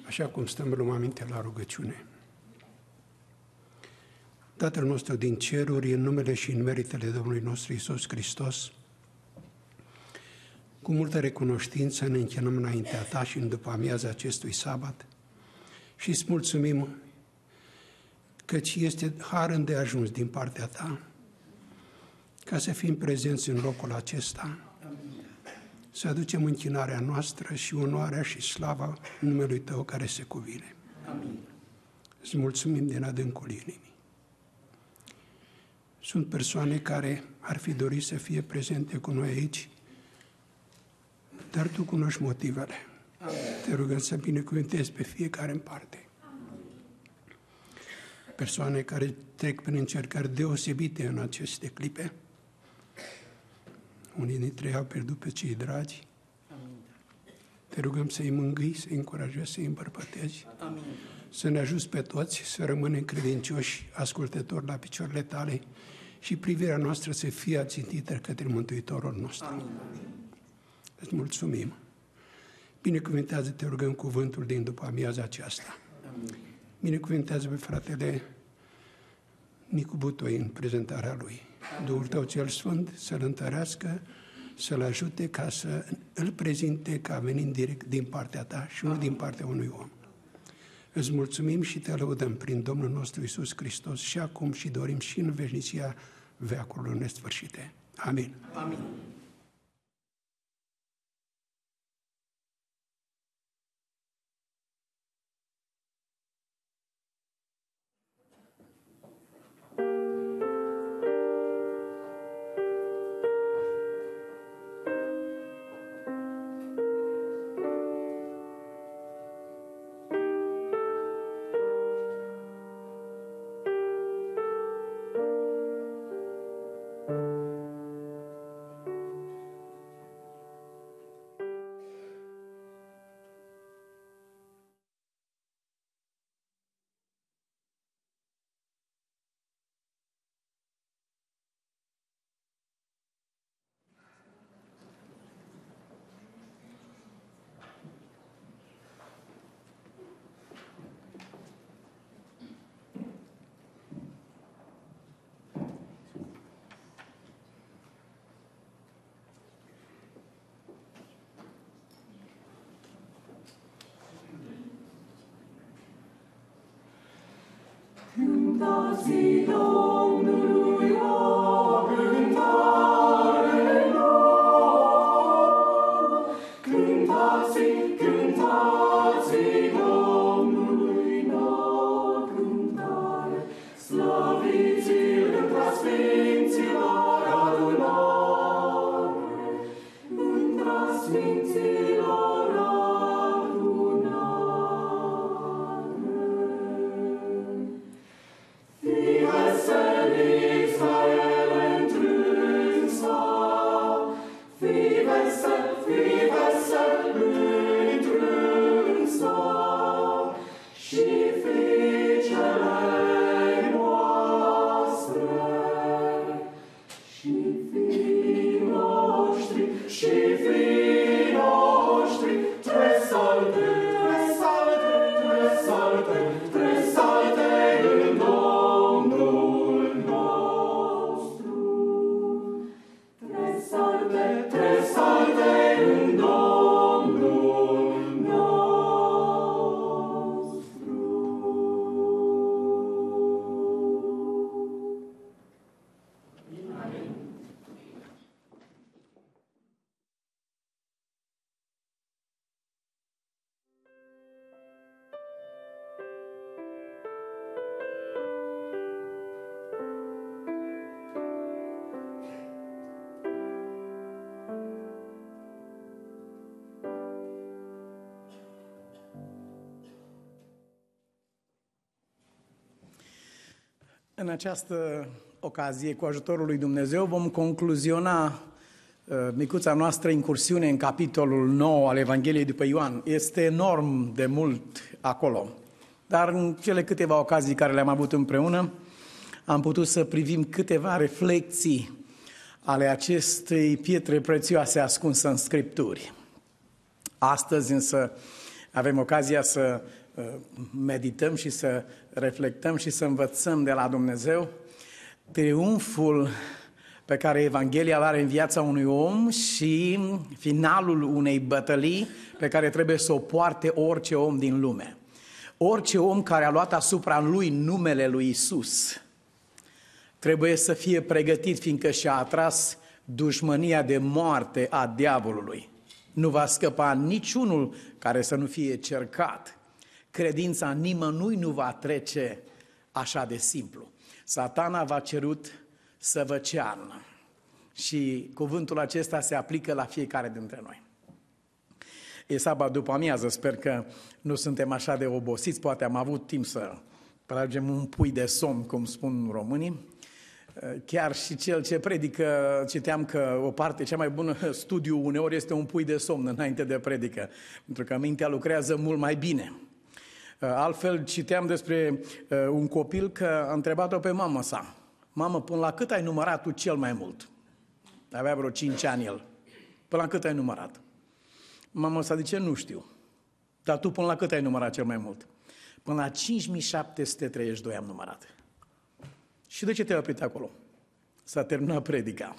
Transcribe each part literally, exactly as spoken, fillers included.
așa cum stăm luăm aminte la rugăciune. Tatăl nostru din ceruri, în numele și în meritele Domnului nostru Iisus Hristos, cu multă recunoștință ne închinăm înaintea Ta și în după amiaza acestui sabat și îți mulțumim căci este har îndeajuns din partea Ta ca să fim prezenți în locul acesta, să aducem închinarea noastră și onoarea și slava numelui Tău care se cuvine. Amin. Îți mulțumim din adâncul inimii. Sunt persoane care ar fi dorit să fie prezente cu noi aici, dar Tu cunoști motivele. Amin. Te rugăm să binecuvântezi pe fiecare în parte. Amin. Persoane care trec prin încercări deosebite în aceste clipe. Unii dintre ei au pierdut pe cei dragi. Amin. Te rugăm să-i mângâi, să-i încurajezi, să-i îmbărbătezi. Amin. Să ne ajuți pe toți să rămânem credincioși, ascultători la picioarele Tale și privirea noastră să fie ațintită către Mântuitorul nostru. Amin. Îți mulțumim. Binecuvântează, te rugăm, cuvântul din după amiaza aceasta. Amin. Binecuvântează pe fratele Nicu Butoi în prezentarea lui. Duhul Tău cel Sfânt să-l întărească, să-l ajute ca să îl prezinte ca venind direct din partea Ta și nu din partea unui om. Îți mulțumim și Te lăudăm prin Domnul nostru Iisus Hristos și acum și dorim și în veșnicia veacurilor nesfârșite. Amin. Amin. Cântați Domnului o cântare nouă, cântați, cântați Domnului nouă cântare, slăviți-L între sfinților adunare, între sfinților În această ocazie, cu ajutorul lui Dumnezeu, vom concluziona uh, micuța noastră incursiune în capitolul nouă al Evangheliei după Ioan. Este enorm de mult acolo, dar în cele câteva ocazii care le-am avut împreună, am putut să privim câteva reflexii ale acestei pietre prețioase ascunsă în Scripturi. Astăzi însă avem ocazia să medităm și să reflectăm și să învățăm de la Dumnezeu triumful pe care Evanghelia îl are în viața unui om și finalul unei bătălii pe care trebuie să o poarte orice om din lume. Orice om care a luat asupra lui numele lui Isus trebuie să fie pregătit, fiindcă și-a atras dușmănia de moarte a diavolului. Nu va scăpa niciunul care să nu fie cercat. Credința nimănui nu va trece așa de simplu. Satana v-a cerut să vă cearnă și cuvântul acesta se aplică la fiecare dintre noi. E sabat după amiază, sper că nu suntem așa de obosiți, poate am avut timp să tragem un pui de somn, cum spun românii. Chiar și cel ce predică, citeam că o parte, cea mai bună studiu uneori este un pui de somn înainte de predică, pentru că mintea lucrează mult mai bine. Altfel, citeam despre un copil că a întrebat-o pe mama sa: mamă, până la cât ai numărat tu cel mai mult? Avea vreo cinci ani el. Până la cât ai numărat? Mama sa zice: nu știu. Dar tu până la cât ai numărat cel mai mult? Până la cinci mii șapte sute treizeci și doi am numărat. Și de ce te-ai oprit acolo? S-a terminat predica.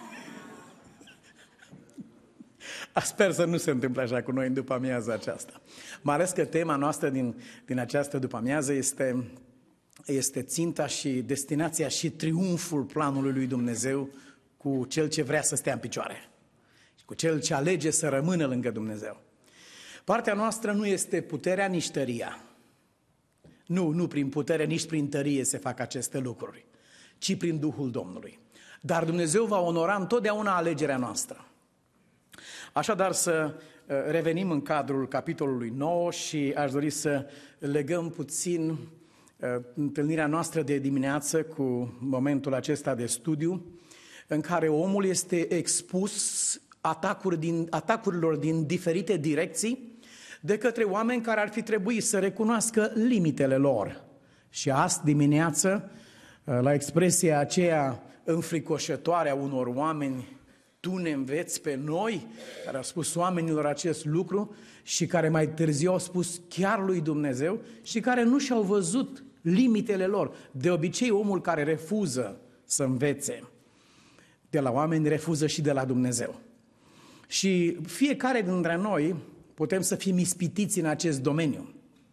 Sper să nu se întâmple așa cu noi în după amiaza aceasta. Mai ales că tema noastră din, din această după amiază este, este ținta și destinația și triumful planului lui Dumnezeu cu cel ce vrea să stea în picioare, cu cel ce alege să rămână lângă Dumnezeu. Partea noastră nu este puterea, nici tăria. Nu, nu prin putere, nici prin tărie se fac aceste lucruri, ci prin Duhul Domnului. Dar Dumnezeu va onora întotdeauna alegerea noastră. Așadar, să revenim în cadrul capitolului nouă și aș dori să legăm puțin întâlnirea noastră de dimineață cu momentul acesta de studiu, în care omul este expus atacuri din, atacurilor din diferite direcții de către oameni care ar fi trebuit să recunoască limitele lor. Și azi dimineață, la expresia aceea înfricoșătoare a unor oameni: tu ne înveți pe noi, care au spus oamenilor acest lucru și care mai târziu au spus chiar lui Dumnezeu și care nu și-au văzut limitele lor. De obicei, omul care refuză să învețe de la oameni, refuză și de la Dumnezeu. Și fiecare dintre noi putem să fim ispitiți în acest domeniu.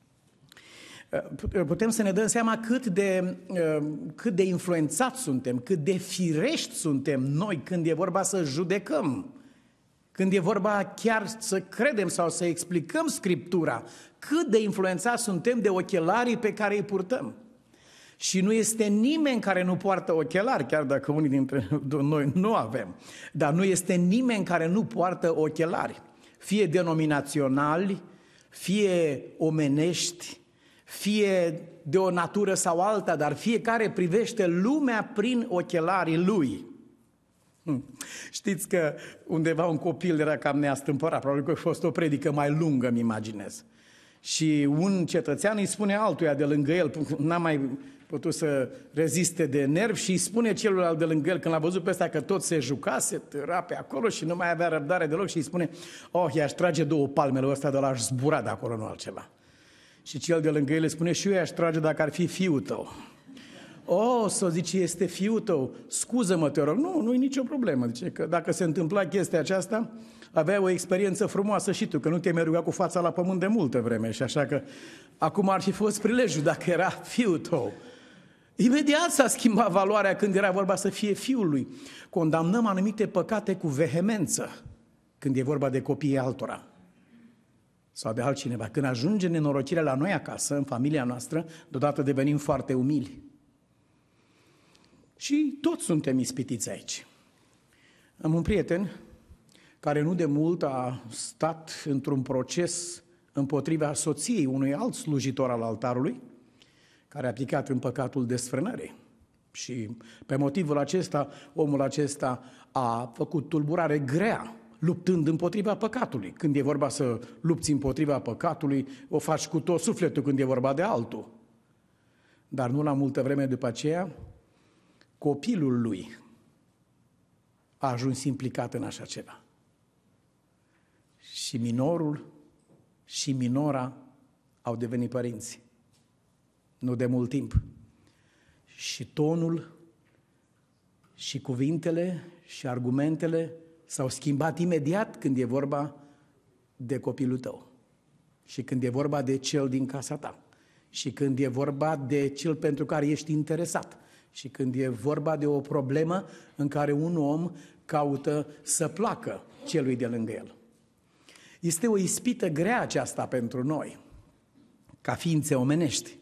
Putem să ne dăm seama cât de, cât de influențați suntem, cât de firești suntem noi când e vorba să judecăm, când e vorba chiar să credem sau să explicăm Scriptura, cât de influențați suntem de ochelarii pe care îi purtăm. Și nu este nimeni care nu poartă ochelari, chiar dacă unii dintre noi nu avem, dar nu este nimeni care nu poartă ochelari, fie denominaționali, fie omenești, fie de o natură sau alta, dar fiecare privește lumea prin ochelarii lui. Hm. Știți că undeva un copil era cam neastâmpărat, probabil că a fost o predică mai lungă, îmi imaginez. Și un cetățean îi spune altuia de lângă el, n-a mai putut să reziste de nervi, și îi spune celuilalt de lângă el, când l-a văzut pe ăsta că tot se juca, se târa pe acolo și nu mai avea răbdare deloc, și îi spune: oh, i-aș trage două palme la ăsta, de l-aș zbura de acolo, nu altceva. Și cel de lângă el îi spune: și eu i-aș trage dacă ar fi fiul tău. Oh, să zice, este fiul tău, scuză-mă, te rog. Nu, nu e nicio problemă. Zice că dacă se întâmpla chestia aceasta, aveai o experiență frumoasă și tu, că nu te-ai mai rugat cu fața la pământ de multă vreme, și așa că acum ar fi fost prilejul dacă era fiul tău. Imediat s-a schimbat valoarea când era vorba să fie fiul lui. Condamnăm anumite păcate cu vehemență când e vorba de copiii altora sau de altcineva. Când ajunge nenorocirea la noi acasă, în familia noastră, deodată devenim foarte umili. Și toți suntem ispitiți aici. Am un prieten care nu de mult a stat într-un proces împotriva soției unui alt slujitor al altarului, care a picat în păcatul desfrânării. Și pe motivul acesta, omul acesta a făcut tulburare grea, luptând împotriva păcatului. Când e vorba să lupți împotriva păcatului, o faci cu tot sufletul când e vorba de altul. Dar nu la multă vreme după aceea, copilul lui a ajuns implicat în așa ceva. Și minorul și minora au devenit părinți. Nu de mult timp. Și tonul și cuvintele și argumentele s-au schimbat imediat când e vorba de copilul tău. Și când e vorba de cel din casa ta. Și când e vorba de cel pentru care ești interesat. Și când e vorba de o problemă în care un om caută să placă celui de lângă el. Este o ispită grea aceasta pentru noi, ca ființe omenești.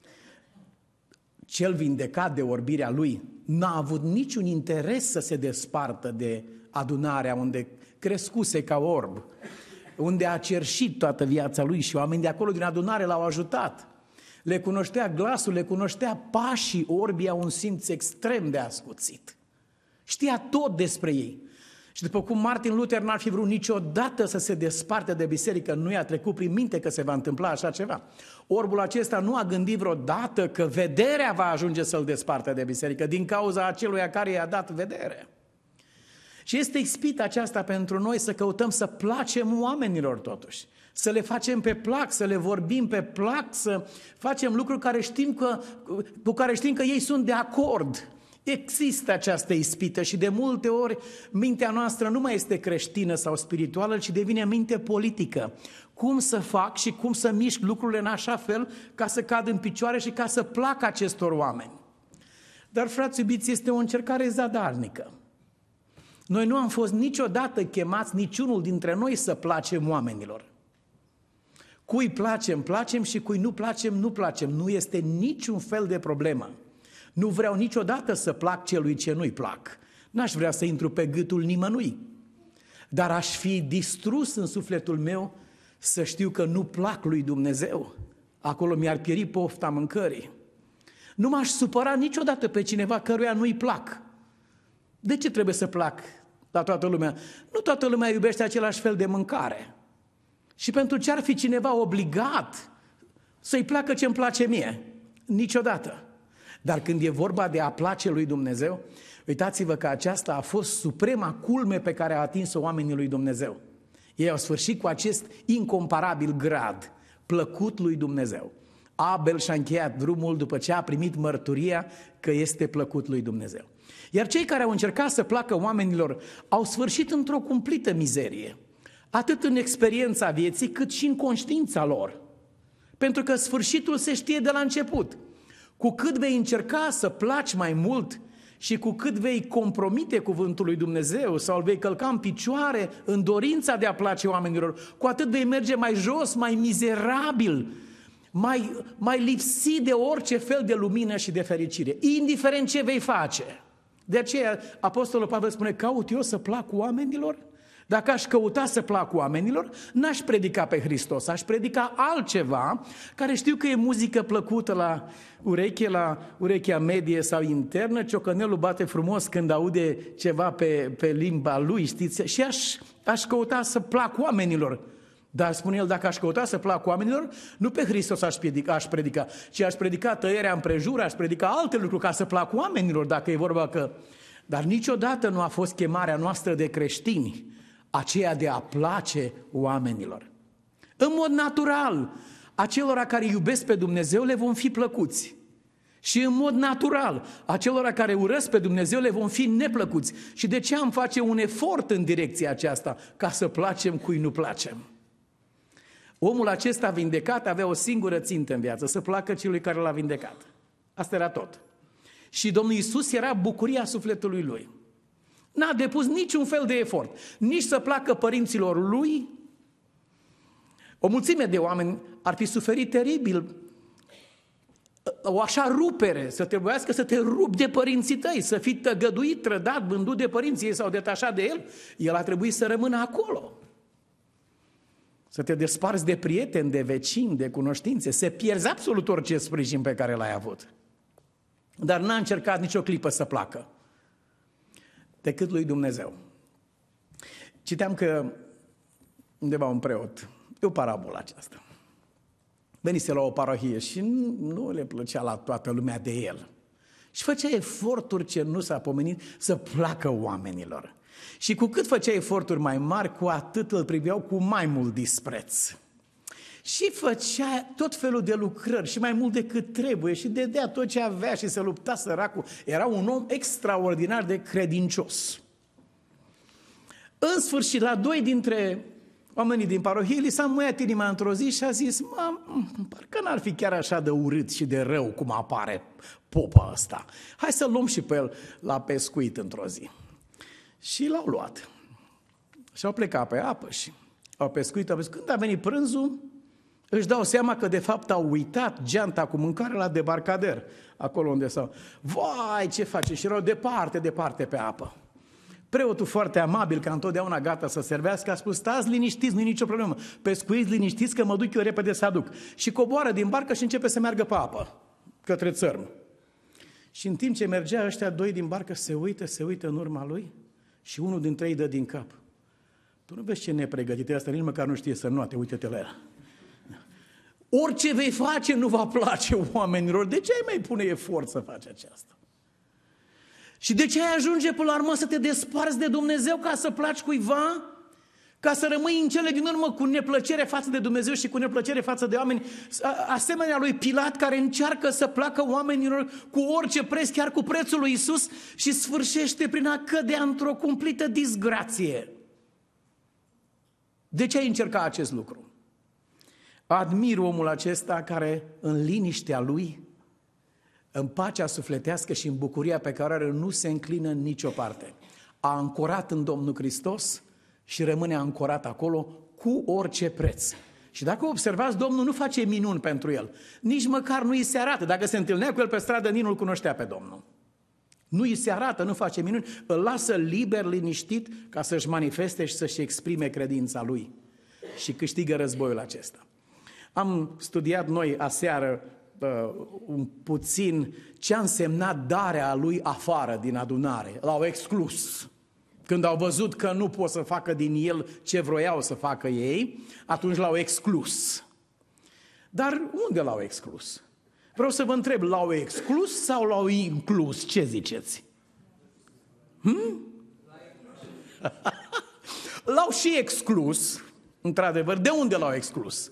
Cel vindecat de orbirea lui n-a avut niciun interes să se despartă de adunarea unde crescuse ca orb, unde a cerșit toată viața lui și oamenii de acolo din adunare l-au ajutat. Le cunoștea glasul, le cunoștea pașii, orbii au un simț extrem de ascuțit. Știa tot despre ei. Și după cum Martin Luther n-ar fi vrut niciodată să se desparte de biserică, nu i-a trecut prin minte că se va întâmpla așa ceva. Orbul acesta nu a gândit vreodată că vederea va ajunge să-l desparte de biserică din cauza aceluia care i-a dat vedere. Și este ispita aceasta pentru noi să căutăm să placem oamenilor totuși. Să le facem pe plac, să le vorbim pe plac, să facem lucruri care știm că, cu care știm că ei sunt de acord. Există această ispită și de multe ori mintea noastră nu mai este creștină sau spirituală, ci devine minte politică. Cum să fac și cum să mișc lucrurile în așa fel ca să cad în picioare și ca să placă acestor oameni. Dar, frați iubiți, este o încercare zadarnică. Noi nu am fost niciodată chemați niciunul dintre noi să placem oamenilor. Cui placem, placem și cui nu placem, nu placem. Nu este niciun fel de problemă. Nu vreau niciodată să plac celui ce nu-i plac. N-aș vrea să intru pe gâtul nimănui. Dar aș fi distrus în sufletul meu să știu că nu plac lui Dumnezeu. Acolo mi-ar pieri pofta mâncării. Nu m-aș supăra niciodată pe cineva căruia nu-i plac. De ce trebuie să plac la toată lumea? Nu toată lumea iubește același fel de mâncare. Și pentru ce ar fi cineva obligat să-i placă ce-mi place mie? Niciodată. Dar când e vorba de a place lui Dumnezeu, uitați-vă că aceasta a fost suprema culme pe care a atins-o oamenii lui Dumnezeu. Ei au sfârșit cu acest incomparabil grad, plăcut lui Dumnezeu. Abel și-a încheiat drumul după ce a primit mărturia că este plăcut lui Dumnezeu. Iar cei care au încercat să placă oamenilor au sfârșit într-o cumplită mizerie, atât în experiența vieții cât și în conștiința lor. Pentru că sfârșitul se știe de la început. Cu cât vei încerca să placi mai mult și cu cât vei compromite cuvântul lui Dumnezeu sau îl vei călca în picioare în dorința de a place oamenilor, cu atât vei merge mai jos, mai mizerabil, mai, mai lipsit de orice fel de lumină și de fericire, indiferent ce vei face. De aceea Apostolul Pavel spune, caut eu să plac oamenilor? Dacă aș căuta să plac oamenilor, n-aș predica pe Hristos, aș predica altceva care știu că e muzică plăcută la ureche, la urechea medie sau internă, ciocănelul bate frumos când aude ceva pe, pe limba lui, știți? Și aș, aș căuta să plac oamenilor. Dar spune el, dacă aș căuta să plac oamenilor, nu pe Hristos aș predica, aș predica, ci aș predica tăierea împrejur, aș predica alte lucruri ca să plac oamenilor, dacă e vorba că... Dar niciodată nu a fost chemarea noastră de creștini aceea de a place oamenilor. În mod natural, acelora care iubesc pe Dumnezeu le vom fi plăcuți. Și în mod natural, acelora care urăsc pe Dumnezeu le vom fi neplăcuți. Și de ce am face un efort în direcția aceasta? Ca să placem cui nu placem. Omul acesta vindecat avea o singură țintă în viață, să placă celui care l-a vindecat. Asta era tot. Și Domnul Iisus era bucuria sufletului lui. N-a depus niciun fel de efort, nici să placă părinților lui. O mulțime de oameni ar fi suferit teribil o așa rupere, să trebuiască să te rupi de părinții tăi, să fii tăgăduit, trădat, vândut de părinții ei sau detașat de el. El a trebuit să rămână acolo. Să te desparți de prieteni, de vecini, de cunoștințe, să pierzi absolut orice sprijin pe care l-ai avut. Dar n-a încercat nicio clipă să placă decât lui Dumnezeu. Citeam că undeva un preot, e o parabolă aceasta, venise la o parohie și nu, nu le plăcea la toată lumea de el. Și făcea eforturi ce nu s-a pomenit să placă oamenilor. Și cu cât făcea eforturi mai mari, cu atât îl priveau cu mai mult dispreț. Și făcea tot felul de lucrări și mai mult decât trebuie și dădea tot ce avea și se lupta săracul. Era un om extraordinar de credincios. În sfârșit, la doi dintre oamenii din parohie li s-a muiat inima într-o zi și a zis: mă, parcă n-ar fi chiar așa de urât și de rău cum apare popa ăsta. Hai să luăm și pe el la pescuit într-o zi. Și l-au luat. Și au plecat pe apă și au pescuit, au pescuit. Când a venit prânzul, își dau seama că de fapt au uitat geanta cu mâncare la debarcader, acolo unde s-au... Vai, ce face? Și erau departe, departe pe apă. Preotul foarte amabil, ca întotdeauna gata să servească, a spus: stați liniștiți, nu-i nicio problemă, pescuiți liniștiți că mă duc eu repede să aduc. Și coboară din barcă și începe să meargă pe apă, către țărm. Și în timp ce mergea, ăștia doi din barcă se uită, se uită în urma lui și unul dintre ei dă din cap: tu nu vezi ce nepregătit e asta, nici măcar nu știe să noate, uite-te la el. Orice vei face nu va place oamenilor, de ce ai mai pune efort să faci aceasta? Și de ce ai ajunge până la urmă să te desparți de Dumnezeu ca să placi cuiva? Ca să rămâi în cele din urmă cu neplăcere față de Dumnezeu și cu neplăcere față de oameni, asemenea lui Pilat, care încearcă să placă oamenilor cu orice preț, chiar cu prețul lui Iisus, și sfârșește prin a cădea într-o cumplită disgrație. De ce ai încercat acest lucru? Admir omul acesta care în liniștea lui, în pacea sufletească și în bucuria pe care are, nu se înclină în nicio parte. A ancorat în Domnul Hristos și rămâne ancorat acolo cu orice preț. Și dacă observați, Domnul nu face minuni pentru el. Nici măcar nu îi se arată. Dacă se întâlnea cu el pe stradă, nici nu-l cunoștea pe Domnul. Nu îi se arată, nu face minuni, îl lasă liber, liniștit, ca să-și manifeste și să-și exprime credința lui. Și câștigă războiul acesta. Am studiat noi aseară un puțin ce a însemnat darea lui afară din adunare. L-au exclus. Când au văzut că nu pot să facă din el ce vroiau să facă ei, atunci l-au exclus. Dar unde l-au exclus? Vreau să vă întreb, l-au exclus sau l-au inclus? Ce ziceți? Hmm? L-au și exclus, într-adevăr. De unde l-au exclus?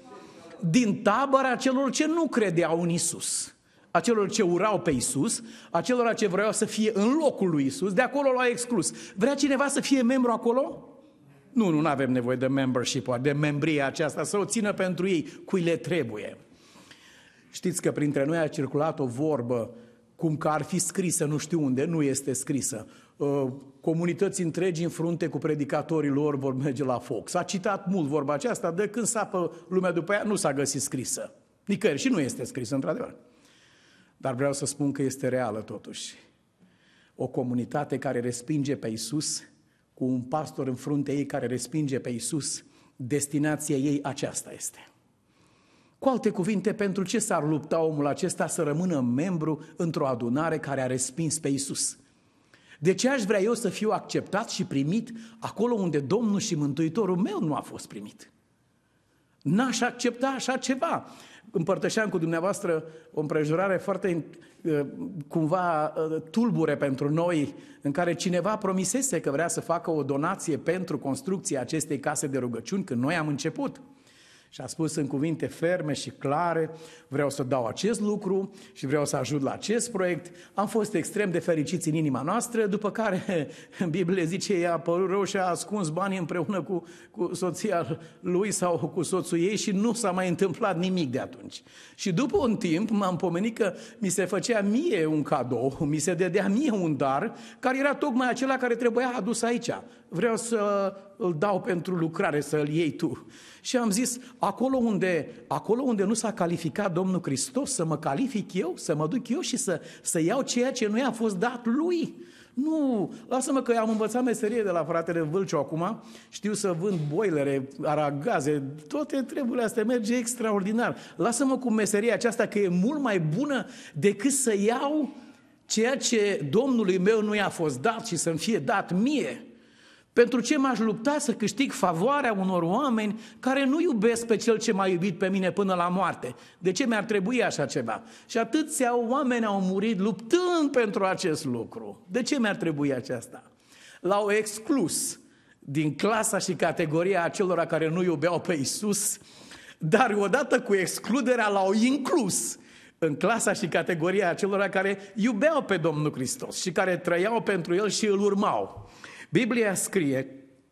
Din tabăra celor ce nu credeau în Iisus, a celor ce urau pe Iisus, a celor ce vreau să fie în locul lui Iisus, de acolo l-au exclus. Vrea cineva să fie membru acolo? Nu, nu avem nevoie de membership, de membrie aceasta, să o țină pentru ei, cui le trebuie. Știți că printre noi a circulat o vorbă, cum că ar fi scrisă nu știu unde, nu este scrisă. Comunități întregi în frunte cu predicatorii lor vor merge la foc. S-a citat mult vorba aceasta, de când sapă lumea după ea, nu s-a găsit scrisă. Nicăieri, și nu este scrisă, într-adevăr. Dar vreau să spun că este reală totuși. O comunitate care respinge pe Iisus, cu un pastor în frunte ei care respinge pe Iisus, destinația ei aceasta este. Cu alte cuvinte, pentru ce s-ar lupta omul acesta să rămână membru într-o adunare care a respins pe Iisus? De ce aș vrea eu să fiu acceptat și primit acolo unde Domnul și Mântuitorul meu nu a fost primit? N-aș accepta așa ceva. Împărtășeam cu dumneavoastră o împrejurare foarte cumva tulbure pentru noi, în care cineva promisese că vrea să facă o donație pentru construcția acestei case de rugăciuni când noi am început. Și a spus în cuvinte ferme și clare: vreau să dau acest lucru și vreau să ajut la acest proiect. Am fost extrem de fericiți în inima noastră, după care în Biblie zice, i-a părut rău și a ascuns banii împreună cu, cu soția lui sau cu soțul ei și nu s-a mai întâmplat nimic de atunci. Și după un timp m-am pomenit că mi se făcea mie un cadou, mi se dădea mie un dar, care era tocmai acela care trebuia adus aici. Vreau să îl dau pentru lucrare, să-l iei tu. Și am zis, acolo unde, acolo unde nu s-a calificat Domnul Hristos, să mă calific eu, să mă duc eu și să, să iau ceea ce nu i-a fost dat lui. Nu, lasă-mă că am învățat meserie de la fratele Vâlciu acum, știu să vând boilere, aragaze, toate treburile astea merge extraordinar. Lasă-mă cu meseria aceasta că e mult mai bună decât să iau ceea ce Domnului meu nu i-a fost dat și să-mi fie dat mie. Pentru ce m-aș lupta să câștig favoarea unor oameni care nu iubesc pe cel ce m-a iubit pe mine până la moarte? De ce mi-ar trebui așa ceva? Și atâția oameni au murit luptând pentru acest lucru. De ce mi-ar trebui aceasta? L-au exclus din clasa și categoria acelora care nu iubeau pe Iisus, dar odată cu excluderea l-au inclus în clasa și categoria acelora care iubeau pe Domnul Hristos și care trăiau pentru El și îl urmau. Biblia scrie,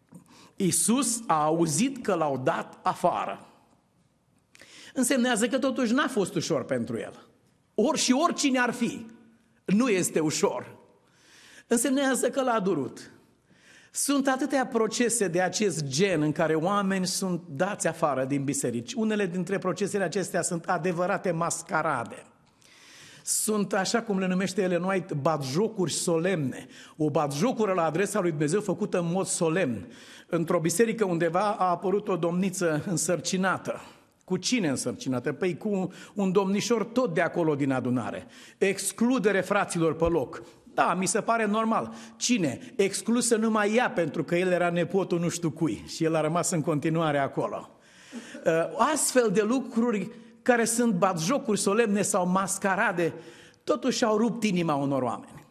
Iisus a auzit că l-au dat afară. Însemnează că totuși n-a fost ușor pentru El. Ori și oricine ar fi, nu este ușor. Însemnează că l-a durut. Sunt atâtea procese de acest gen în care oameni sunt dați afară din biserici. Unele dintre procesele acestea sunt adevărate mascarade. Sunt, așa cum le numește Ellen White, batjocuri solemne. O batjocură la adresa lui Dumnezeu făcută în mod solemn. Într-o biserică undeva a apărut o domniță însărcinată. Cu cine însărcinată? Păi cu un domnișor tot de acolo din adunare. Excludere fraților pe loc. Da, mi se pare normal. Cine? Exclusă numai ea, pentru că el era nepotul nu știu cui și el a rămas în continuare acolo. Astfel de lucruri care sunt batjocuri solemne sau mascarade, totuși au rupt inima unor oameni.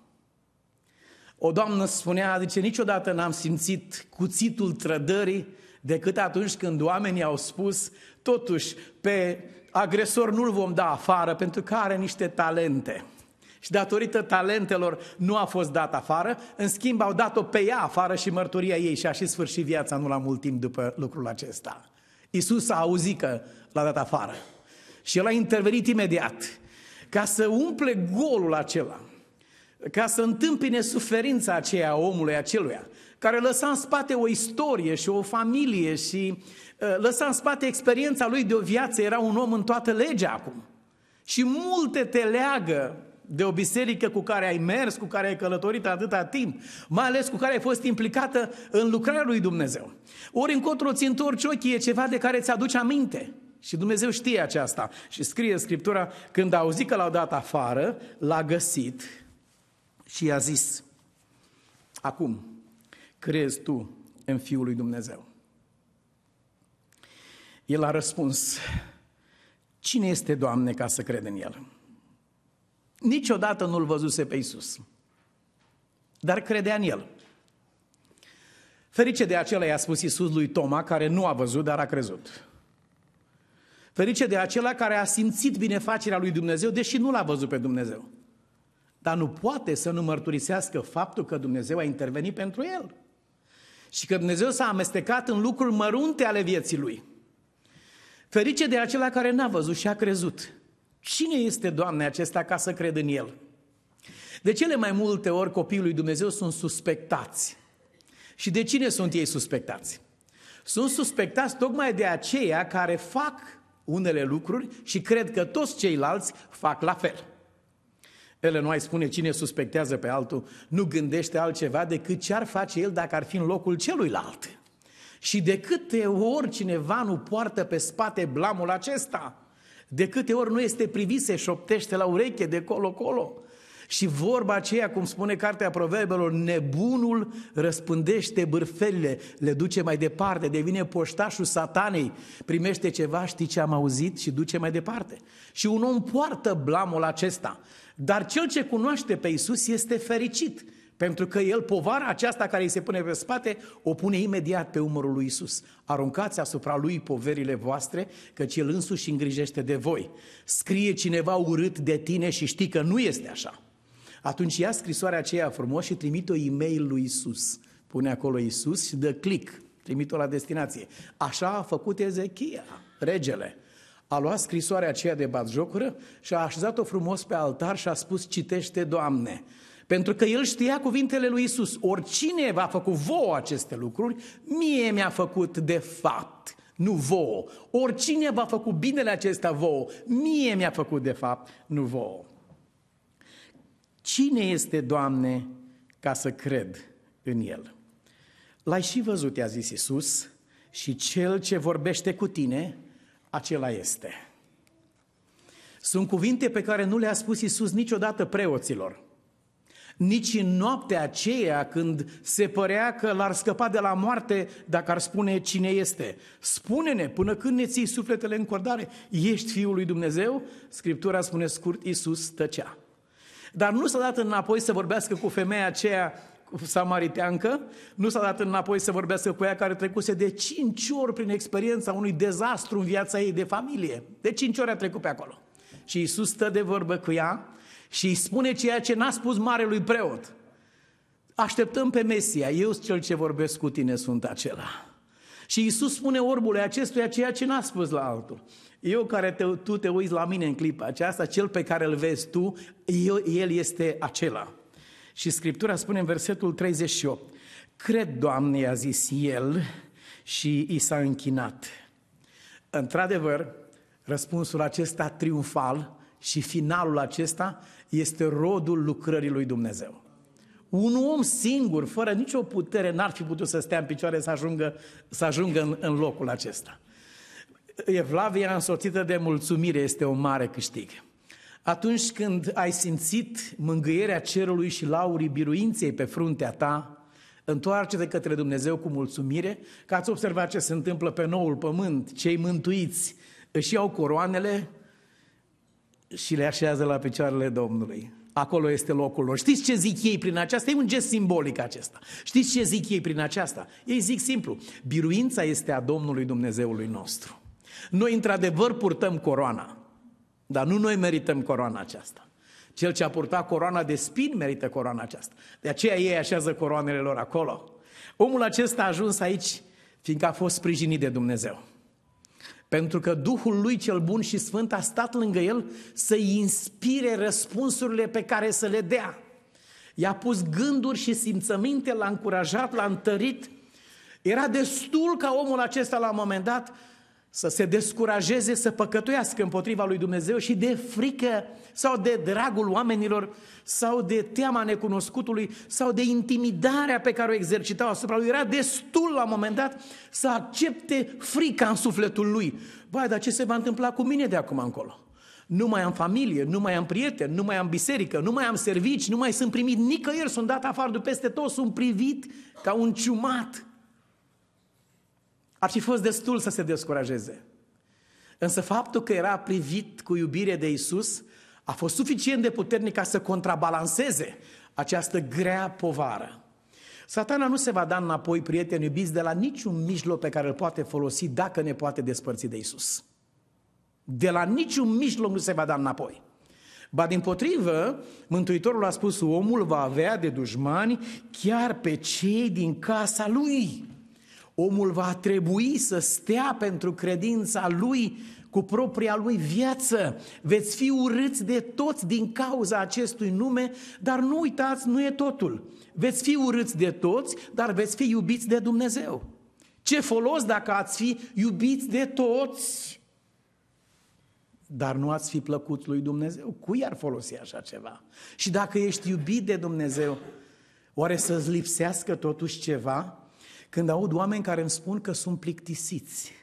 O doamnă spunea, zice, niciodată n-am simțit cuțitul trădării decât atunci când oamenii au spus, totuși, pe agresor nu-l vom da afară pentru că are niște talente. Și datorită talentelor nu a fost dat afară, în schimb au dat-o pe ea afară și mărturia ei și a și sfârșit viața nu la mult timp după lucrul acesta. Iisus a auzit că l-a dat afară și el a intervenit imediat ca să umple golul acela, ca să întâmpine suferința aceea a omului aceluia, care lăsa în spate o istorie și o familie și uh, lăsa în spate experiența lui de o viață, era un om în toată legea acum. Și multe te leagă de o biserică cu care ai mers, cu care ai călătorit atâta timp, mai ales cu care ai fost implicată în lucrarea lui Dumnezeu. Ori încotro ți întorci ochii, e ceva de care ți-aduci aminte. Și Dumnezeu știe aceasta. Și scrie în Scriptura, când a auzit că l-au dat afară, l-a găsit și i-a zis, acum, crezi tu în Fiul lui Dumnezeu? El a răspuns, cine este, Doamne, ca să cred în El? Niciodată nu-L văzuse pe Iisus, dar credea în El. Ferice de acela, i-a spus Iisus lui Toma, care nu a văzut, dar a crezut. Ferice de acela care a simțit binefacerea lui Dumnezeu, deși nu l-a văzut pe Dumnezeu. Dar nu poate să nu mărturisească faptul că Dumnezeu a intervenit pentru el. Și că Dumnezeu s-a amestecat în lucruri mărunte ale vieții lui. Ferice de acela care n-a văzut și a crezut. Cine este, Doamne, acesta ca să cred în El? De cele mai multe ori copiii lui Dumnezeu sunt suspectați. Și de cine sunt ei suspectați? Sunt suspectați tocmai de aceia care fac unele lucruri și cred că toți ceilalți fac la fel. Ellen White spune, cine suspectează pe altul nu gândește altceva decât ce ar face el dacă ar fi în locul celuilalt. Și de câte ori cineva nu poartă pe spate blamul acesta, de câte ori nu este privit, se șoptește la ureche de colo-colo. Și vorba aceea, cum spune Cartea Proverbelor, nebunul răspândește bârfelile, le duce mai departe, devine poștașul satanei, primește ceva, știi ce am auzit și duce mai departe. Și un om poartă blamul acesta, dar cel ce cunoaște pe Iisus este fericit, pentru că el povara aceasta care îi se pune pe spate, o pune imediat pe umărul lui Iisus. Aruncați asupra lui poverile voastre, căci el însuși îngrijește de voi. Scrie cineva urât de tine și știi că nu este așa. Atunci ia scrisoarea aceea frumos și trimite-o e-mail lui Iisus. Pune acolo Iisus și dă click, trimite-o la destinație. Așa a făcut Ezechia, regele. A luat scrisoarea aceea de batjocură și a așezat-o frumos pe altar și a spus, citește, Doamne. Pentru că el știa cuvintele lui Iisus. Oricine v-a făcut vouă aceste lucruri, mie mi-a făcut de fapt, nu vouă. Oricine v-a făcut binele acesta vouă, mie mi-a făcut de fapt, nu vouă. Cine este, Doamne, ca să cred în El? L-ai și văzut, i-a zis Iisus, și cel ce vorbește cu tine, acela este. Sunt cuvinte pe care nu le-a spus Iisus niciodată preoților. Nici în noaptea aceea când se părea că l-ar scăpa de la moarte dacă ar spune cine este. Spune-ne până când ne ții sufletele în cordare, ești Fiul lui Dumnezeu? Scriptura spune scurt, Iisus tăcea. Dar nu s-a dat înapoi să vorbească cu femeia aceea samariteancă, nu s-a dat înapoi să vorbească cu ea care trecuse de cinci ori prin experiența unui dezastru în viața ei de familie. De cinci ori a trecut pe acolo. Și Iisus stă de vorbă cu ea și îi spune ceea ce n-a spus marelui preot. Așteptăm pe Mesia, eu cel ce vorbesc cu tine sunt acela. Și Iisus spune orbului acestuia ceea ce n-a spus la altul. Eu care te, tu te uiți la mine în clipa aceasta, cel pe care îl vezi tu, eu, el este acela. Și Scriptura spune în versetul treizeci și opt, cred, Doamne, i-a zis el și i s-a închinat. Într-adevăr, răspunsul acesta triumfal și finalul acesta este rodul lucrării lui Dumnezeu. Un om singur, fără nicio putere, n-ar fi putut să stea în picioare să ajungă, să ajungă în, în locul acesta. Evlavia însoțită de mulțumire este un mare câștig. Atunci când ai simțit mângâierea cerului și laurii biruinței pe fruntea ta, întoarce-te către Dumnezeu cu mulțumire, că ați observat ce se întâmplă pe noul pământ, cei mântuiți își iau coroanele și le așează la picioarele Domnului. Acolo este locul lor. Știți ce zic ei prin aceasta? E un gest simbolic acesta. Știți ce zic ei prin aceasta? Ei zic simplu, biruința este a Domnului Dumnezeului nostru. Noi într-adevăr purtăm coroana, dar nu noi merităm coroana aceasta. Cel ce a purtat coroana de spini merită coroana aceasta. De aceea ei așează coroanele lor acolo. Omul acesta a ajuns aici fiindcă a fost sprijinit de Dumnezeu. Pentru că Duhul lui cel bun și sfânt a stat lângă el să-i inspire răspunsurile pe care să le dea. I-a pus gânduri și simțăminte, l-a încurajat, l-a întărit. Era destul ca omul acesta la un moment dat să se descurajeze, să păcătuiască împotriva lui Dumnezeu și de frică sau de dragul oamenilor sau de teama necunoscutului sau de intimidarea pe care o exercitau asupra lui. Era destul la un moment dat să accepte frica în sufletul lui. Băi, dar ce se va întâmpla cu mine de acum încolo? Nu mai am familie, nu mai am prieteni, nu mai am biserică, nu mai am servici, nu mai sunt primit nicăieri, sunt dat afară de peste tot, sunt privit ca un ciumat. Ar fi fost destul să se descurajeze. Însă faptul că era privit cu iubire de Iisus a fost suficient de puternic ca să contrabalanceze această grea povară. Satana nu se va da înapoi, prieteni iubiți, de la niciun mijloc pe care îl poate folosi dacă ne poate despărți de Iisus. De la niciun mijloc nu se va da înapoi. Ba dimpotrivă, Mântuitorul a spus, omul va avea de dușmani chiar pe cei din casa lui. Omul va trebui să stea pentru credința lui cu propria lui viață. Veți fi urâți de toți din cauza acestui nume, dar nu uitați, nu e totul. Veți fi urâți de toți, dar veți fi iubiți de Dumnezeu. Ce folos dacă ați fi iubiți de toți, dar nu ați fi plăcut lui Dumnezeu? Cui ar folosi așa ceva? Și dacă ești iubit de Dumnezeu, oare să-ți lipsească totuși ceva? Când aud oameni care îmi spun că sunt plictisiți.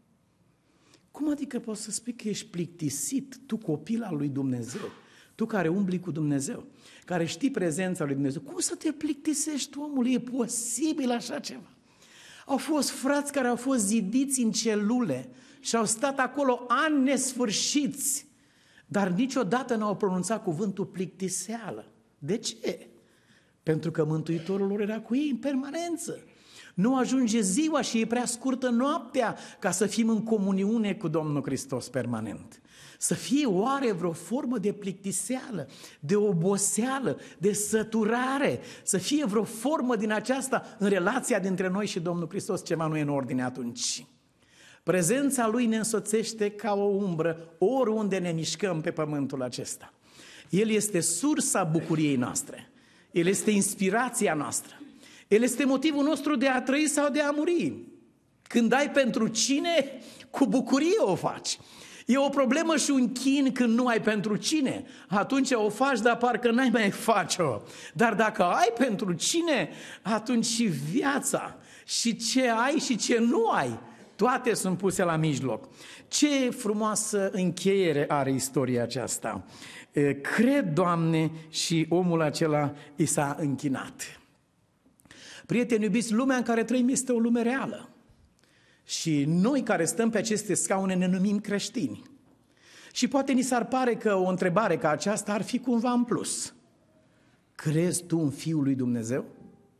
Cum adică poți să spui că ești plictisit, tu copil al lui Dumnezeu, tu care umbli cu Dumnezeu, care știi prezența lui Dumnezeu? Cum să te plictisești, omul? E posibil așa ceva? Au fost frați care au fost zidiți în celule și au stat acolo ani nesfârșiți, dar niciodată n-au pronunțat cuvântul plictiseală. De ce? Pentru că Mântuitorul lor era cu ei în permanență. Nu ajunge ziua și e prea scurtă noaptea ca să fim în comuniune cu Domnul Hristos permanent. Să fie oare vreo formă de plictiseală, de oboseală, de săturare, să fie vreo formă din aceasta în relația dintre noi și Domnul Hristos, ceva nu e în ordine atunci. Prezența Lui ne însoțește ca o umbră oriunde ne mișcăm pe pământul acesta. El este sursa bucuriei noastre, El este inspirația noastră. El este motivul nostru de a trăi sau de a muri. Când ai pentru cine, cu bucurie o faci. E o problemă și un chin când nu ai pentru cine. Atunci o faci, dar parcă n-ai mai face-o. Dar dacă ai pentru cine, atunci și viața, și ce ai și ce nu ai, toate sunt puse la mijloc. Ce frumoasă încheiere are istoria aceasta. Cred, Doamne, și omul acela i s-a închinat. Prieteni iubiți, lumea în care trăim este o lume reală. Și noi care stăm pe aceste scaune ne numim creștini. Și poate ni s-ar pare că o întrebare ca aceasta ar fi cumva în plus. Crezi tu în Fiul lui Dumnezeu?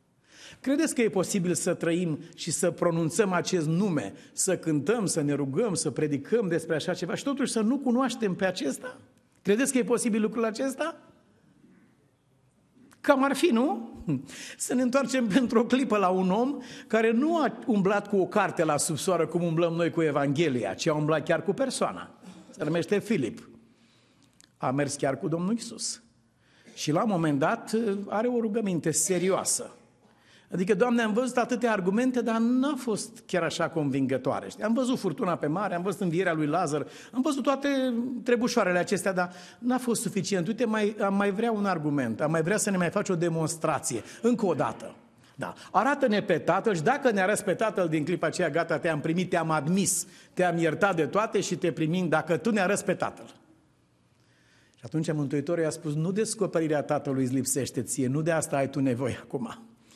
Credeți că e posibil să trăim și să pronunțăm acest nume, să cântăm, să ne rugăm, să predicăm despre așa ceva și totuși să nu cunoaștem pe acesta? Credeți că e posibil lucrul acesta? Cam ar fi, nu? Să ne întoarcem pentru o clipă la un om care nu a umblat cu o carte la subsoară cum umblăm noi cu Evanghelia, ci a umblat chiar cu persoana. Se numește Filip. A mers chiar cu Domnul Iisus. Și la un moment dat are o rugăminte serioasă. Adică, Doamne, am văzut atâtea argumente, dar n-a fost chiar așa convingătoare. Am văzut furtuna pe mare, am văzut învierea lui Lazar, am văzut toate trebușoarele acestea, dar n-a fost suficient. Uite, mai, am mai vrea un argument, am mai vrea să ne mai faci o demonstrație. Încă o dată. Da. Arată-ne pe Tatăl și dacă ne arăți pe Tatăl din clipa aceea, gata, te-am primit, te-am admis, te-am iertat de toate și te primim dacă tu ne arăți pe Tatăl. Și atunci Mântuitorul i-a spus, nu descoperirea Tatălui îți lipsește ție, nu de asta ai tu nevoie acum.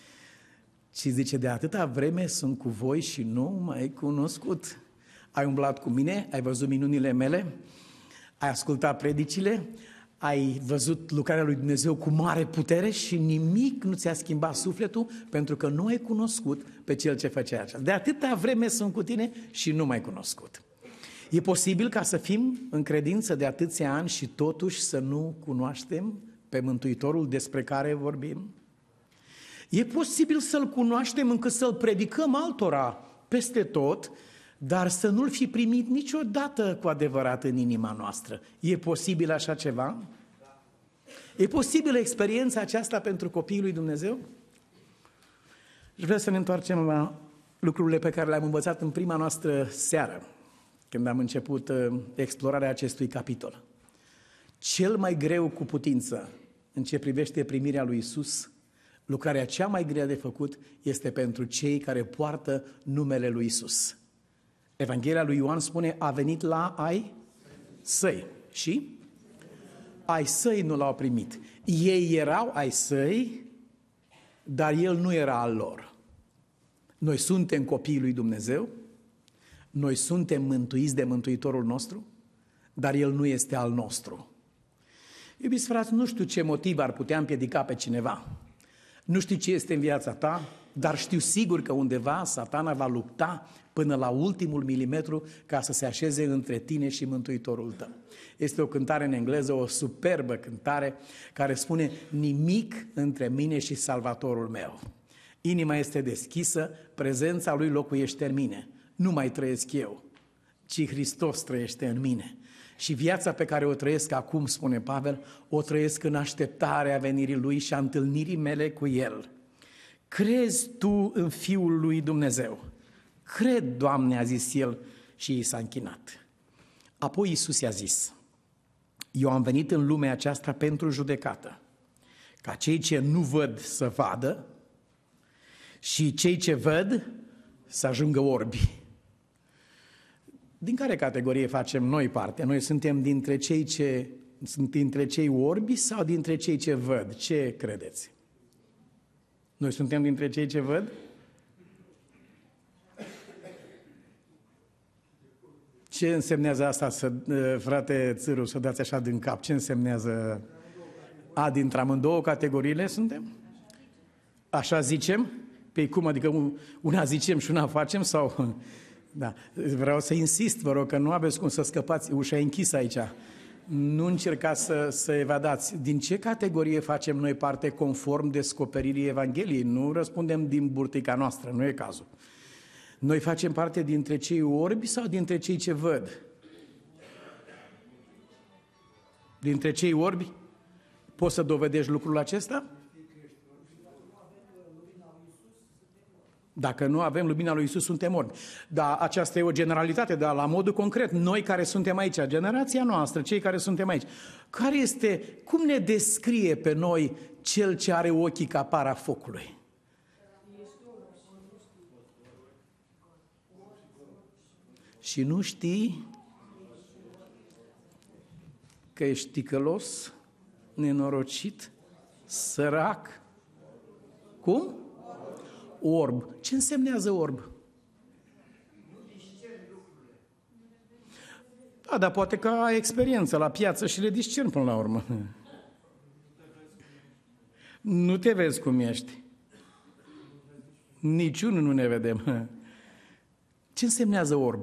Și zice, de atâta vreme sunt cu voi și nu m-ai cunoscut. Ai umblat cu mine, ai văzut minunile mele, ai ascultat predicile, ai văzut lucrarea lui Dumnezeu cu mare putere și nimic nu ți-a schimbat sufletul pentru că nu ai cunoscut pe Cel ce făcea aceasta. De atâta vreme sunt cu tine și nu m-ai cunoscut. E posibil ca să fim în credință de atâția ani și totuși să nu cunoaștem pe Mântuitorul despre care vorbim? E posibil să-L cunoaștem încât să-L predicăm altora peste tot, dar să nu-L fi primit niciodată cu adevărat în inima noastră. E posibil așa ceva? E posibilă experiența aceasta pentru copiii lui Dumnezeu? Și vreau să ne întoarcem la lucrurile pe care le-am învățat în prima noastră seară, când am început explorarea acestui capitol. Cel mai greu cu putință în ce privește primirea lui Iisus, lucrarea cea mai grea de făcut este pentru cei care poartă numele lui Iisus. Evanghelia lui Ioan spune, a venit la ai săi și ai săi nu l-au primit. Ei erau ai săi, dar el nu era al lor. Noi suntem copiii lui Dumnezeu, noi suntem mântuiți de Mântuitorul nostru, dar el nu este al nostru. Iubiți frați, nu știu ce motiv ar putea împiedica pe cineva. Nu știu ce este în viața ta, dar știu sigur că undeva Satana va lupta până la ultimul milimetru ca să se așeze între tine și Mântuitorul tău. Este o cântare în engleză, o superbă cântare, care spune, nimic între mine și Salvatorul meu. Inima este deschisă, prezența Lui locuiește în mine. Nu mai trăiesc eu, ci Hristos trăiește în mine. Și viața pe care o trăiesc acum, spune Pavel, o trăiesc în așteptarea venirii Lui și a întâlnirii mele cu El. Crezi tu în Fiul lui Dumnezeu? Cred, Doamne, a zis El și i s-a închinat. Apoi Iisus i-a zis, eu am venit în lumea aceasta pentru judecată, ca cei ce nu văd să vadă și cei ce văd să ajungă orbi. Din care categorie facem noi parte? Noi suntem dintre cei ce sunt dintre cei orbi sau dintre cei ce văd? Ce credeți? Noi suntem dintre cei ce văd? Ce însemnează asta, să, frate Țâru, să dați așa din cap? Ce însemnează? A, dintre amândouă categoriile suntem? Așa zicem? Pe cum, adică una zicem și una facem sau... Da, vreau să insist, vă rog, că nu aveți cum să scăpați, ușa e închisă aici. Nu încercați să, să evadați. Din ce categorie facem noi parte conform descoperirii Evangheliei? Nu răspundem din burtica noastră, nu e cazul. Noi facem parte dintre cei orbi sau dintre cei ce văd? Dintre cei orbi? Poți să dovedești lucrul acesta? Dacă nu avem lumina lui Iisus, suntem orbi. Dar aceasta e o generalitate, dar la modul concret, noi care suntem aici, generația noastră, cei care suntem aici, care este, cum ne descrie pe noi cel ce are ochii ca para focului? Și nu știi că ești ticălos, nenorocit, sărac? Cum? Orb. Ce însemnează orb? Da, dar poate că ai experiență la piață și le discern până la urmă. Nu te vezi cum ești. Niciunul nu ne vedem. Ce însemnează orb?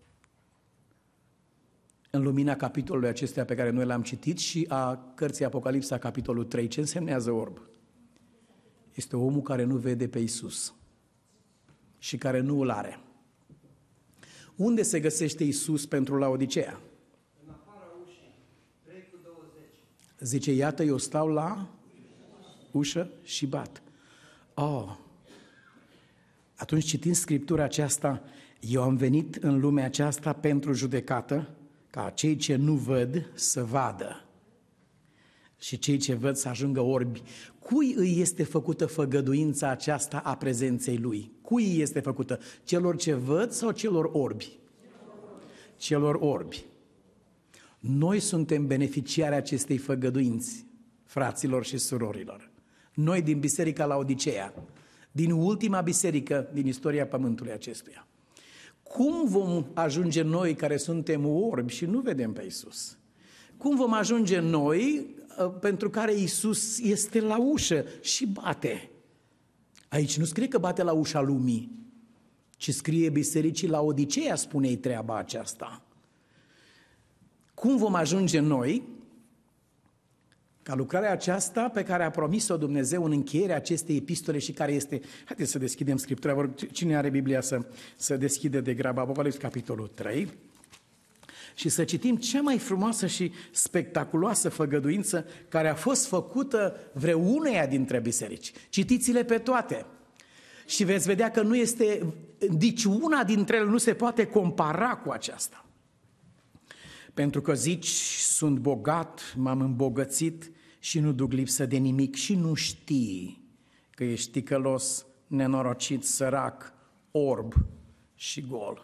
În lumina capitolului acestea pe care noi l-am citit și a cărții Apocalipsa, capitolul trei, ce însemnează orb? Este omul care nu vede pe Iisus și care nu îl are. Unde se găsește Iisus pentru Laodicea? În afara ușii, trei cu douăzeci. Zice, iată, eu stau la ușă și bat. Oh. Atunci, citind Scriptura aceasta, eu am venit în lumea aceasta pentru judecată, ca cei ce nu văd să vadă și cei ce văd să ajungă orbi. Cui îi este făcută făgăduința aceasta a prezenței Lui? Cui îi este făcută? Celor ce văd sau celor orbi? Celor orbi. Noi suntem beneficiari acestei făgăduinți, fraților și surorilor. Noi din Biserica Laodicea, din ultima biserică din istoria pământului acestuia. Cum vom ajunge noi care suntem orbi și nu vedem pe Iisus? Cum vom ajunge noi pentru care Iisus este la ușă și bate? Aici nu scrie că bate la ușa lumii, ci scrie Bisericii Laodicea, spune-i treaba aceasta. Cum vom ajunge noi ca lucrarea aceasta pe care a promis-o Dumnezeu în încheierea acestei epistole și care este... Haideți să deschidem Scriptura, cine are Biblia să, să deschide de grabă Apocalipsa, capitolul trei, și să citim cea mai frumoasă și spectaculoasă făgăduință care a fost făcută vreuneia dintre biserici. Citiți-le pe toate și veți vedea că nu este, nici una dintre ele nu se poate compara cu aceasta. Pentru că zici, sunt bogat, m-am îmbogățit și nu duc lipsă de nimic și nu știi că ești ticălos, nenorocit, sărac, orb și gol.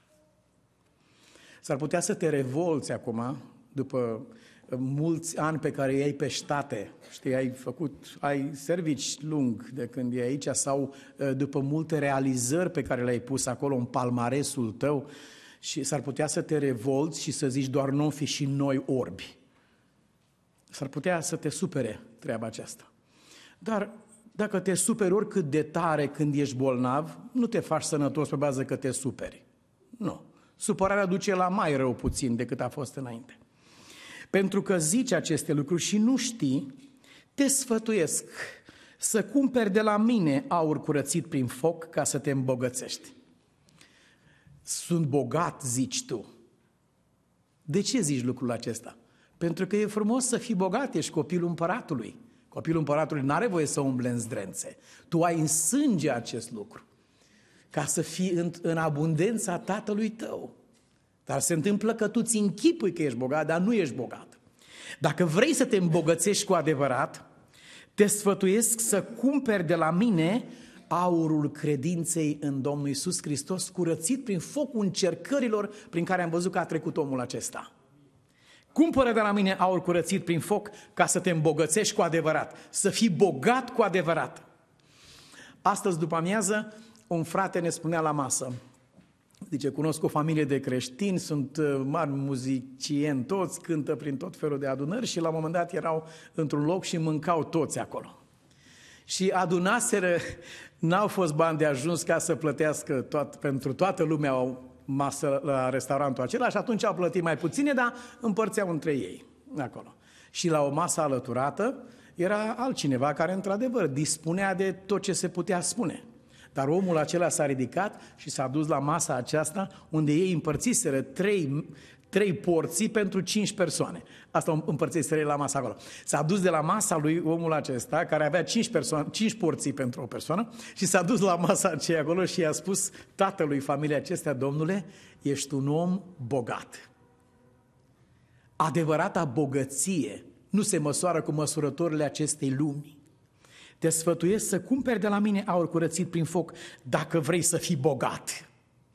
S-ar putea să te revolți acum, după mulți ani pe care i-ai pe state, știi, ai făcut, ai servici lung de când e aici sau după multe realizări pe care le-ai pus acolo în palmaresul tău, și s-ar putea să te revolți și să zici doar nu fi și noi orbi. S-ar putea să te supere treaba aceasta. Dar dacă te superi oricât de tare când ești bolnav, nu te faci sănătos pe bază că te superi. Nu. Supărarea duce la mai rău puțin decât a fost înainte. Pentru că zici aceste lucruri și nu știi, te sfătuiesc să cumperi de la mine aur curățit prin foc ca să te îmbogățești. Sunt bogat, zici tu. De ce zici lucrul acesta? Pentru că e frumos să fii bogat, ești copilul împăratului. Copilul împăratului nu are voie să umble în zdrențe. Tu ai în sânge acest lucru, ca să fii în, în abundența tatălui tău. Dar se întâmplă că tu ți închipui că ești bogat, dar nu ești bogat. Dacă vrei să te îmbogățești cu adevărat, te sfătuiesc să cumperi de la mine aurul credinței în Domnul Iisus Hristos, curățit prin focul încercărilor prin care am văzut că a trecut omul acesta. Cumpără de la mine aur curățit prin foc ca să te îmbogățești cu adevărat, să fii bogat cu adevărat. Astăzi, după amiază, un frate ne spunea la masă, zice, cunosc o familie de creștini, sunt mari muzicieni toți, cântă prin tot felul de adunări și la un moment dat erau într-un loc și mâncau toți acolo. Și adunaseră, n-au fost bani de ajuns ca să plătească toat, pentru toată lumea o masă la restaurantul acela și atunci au plătit mai puține, dar împărțeau între ei acolo. Și la o masă alăturată era altcineva care într-adevăr dispunea de tot ce se putea spune. Dar omul acela s-a ridicat și s-a dus la masa aceasta unde ei împărțiseră trei, trei porții pentru cinci persoane. Asta împărțiseră la masa acolo. S-a dus de la masa lui omul acesta, care avea cinci, persoane, cinci porții pentru o persoană, și s-a dus la masa aceea acolo și i-a spus tatălui familiei acestea, domnule, ești un om bogat. Adevărata bogăție nu se măsoară cu măsurătorile acestei lumi. Te sfătuiesc să cumperi de la mine aur curățit prin foc dacă vrei să fii bogat.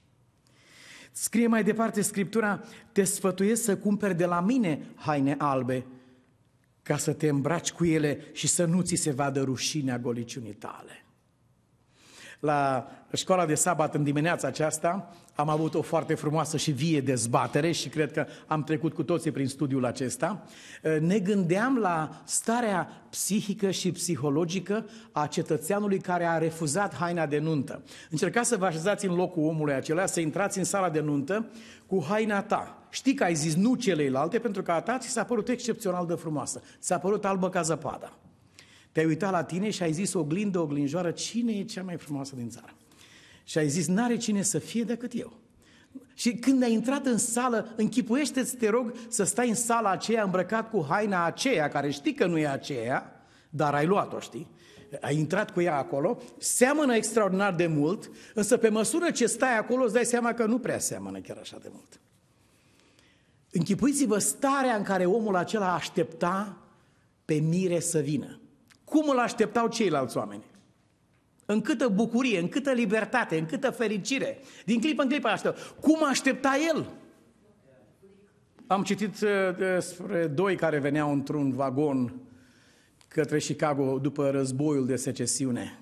Scrie mai departe Scriptura, te sfătuiesc să cumperi de la mine haine albe ca să te îmbraci cu ele și să nu ți se vadă rușinea goliciunii tale. La școala de sabat în dimineața aceasta Am avut o foarte frumoasă și vie dezbatere și cred că am trecut cu toții prin studiul acesta. Ne gândeam la starea psihică și psihologică a cetățeanului care a refuzat haina de nuntă. Încercați să vă așezați în locul omului acela, să intrați în sala de nuntă cu haina ta. Știi că ai zis nu celeilalte pentru că a ta ți s-a părut excepțional de frumoasă. Ți-a părut albă ca zăpada. Te-ai uitat la tine și ai zis oglindă, oglinjoară, cine e cea mai frumoasă din țară? Și ai zis, n-are cine să fie decât eu. Și când ai intrat în sală, închipuiește-ți, te rog, să stai în sala aceea îmbrăcat cu haina aceea, care știi că nu e aceea, dar ai luat-o, știi? Ai intrat cu ea acolo, seamănă extraordinar de mult, însă pe măsură ce stai acolo îți dai seama că nu prea seamănă chiar așa de mult. Închipuiți-vă starea în care omul acela aștepta pe mire să vină. Cum îl așteptau ceilalți oameni? În câtă bucurie, în câtă libertate, în câtă fericire. Din clipă în clipă aștepta. Cum aștepta el? Am citit despre doi care veneau într-un vagon către Chicago după războiul de secesiune.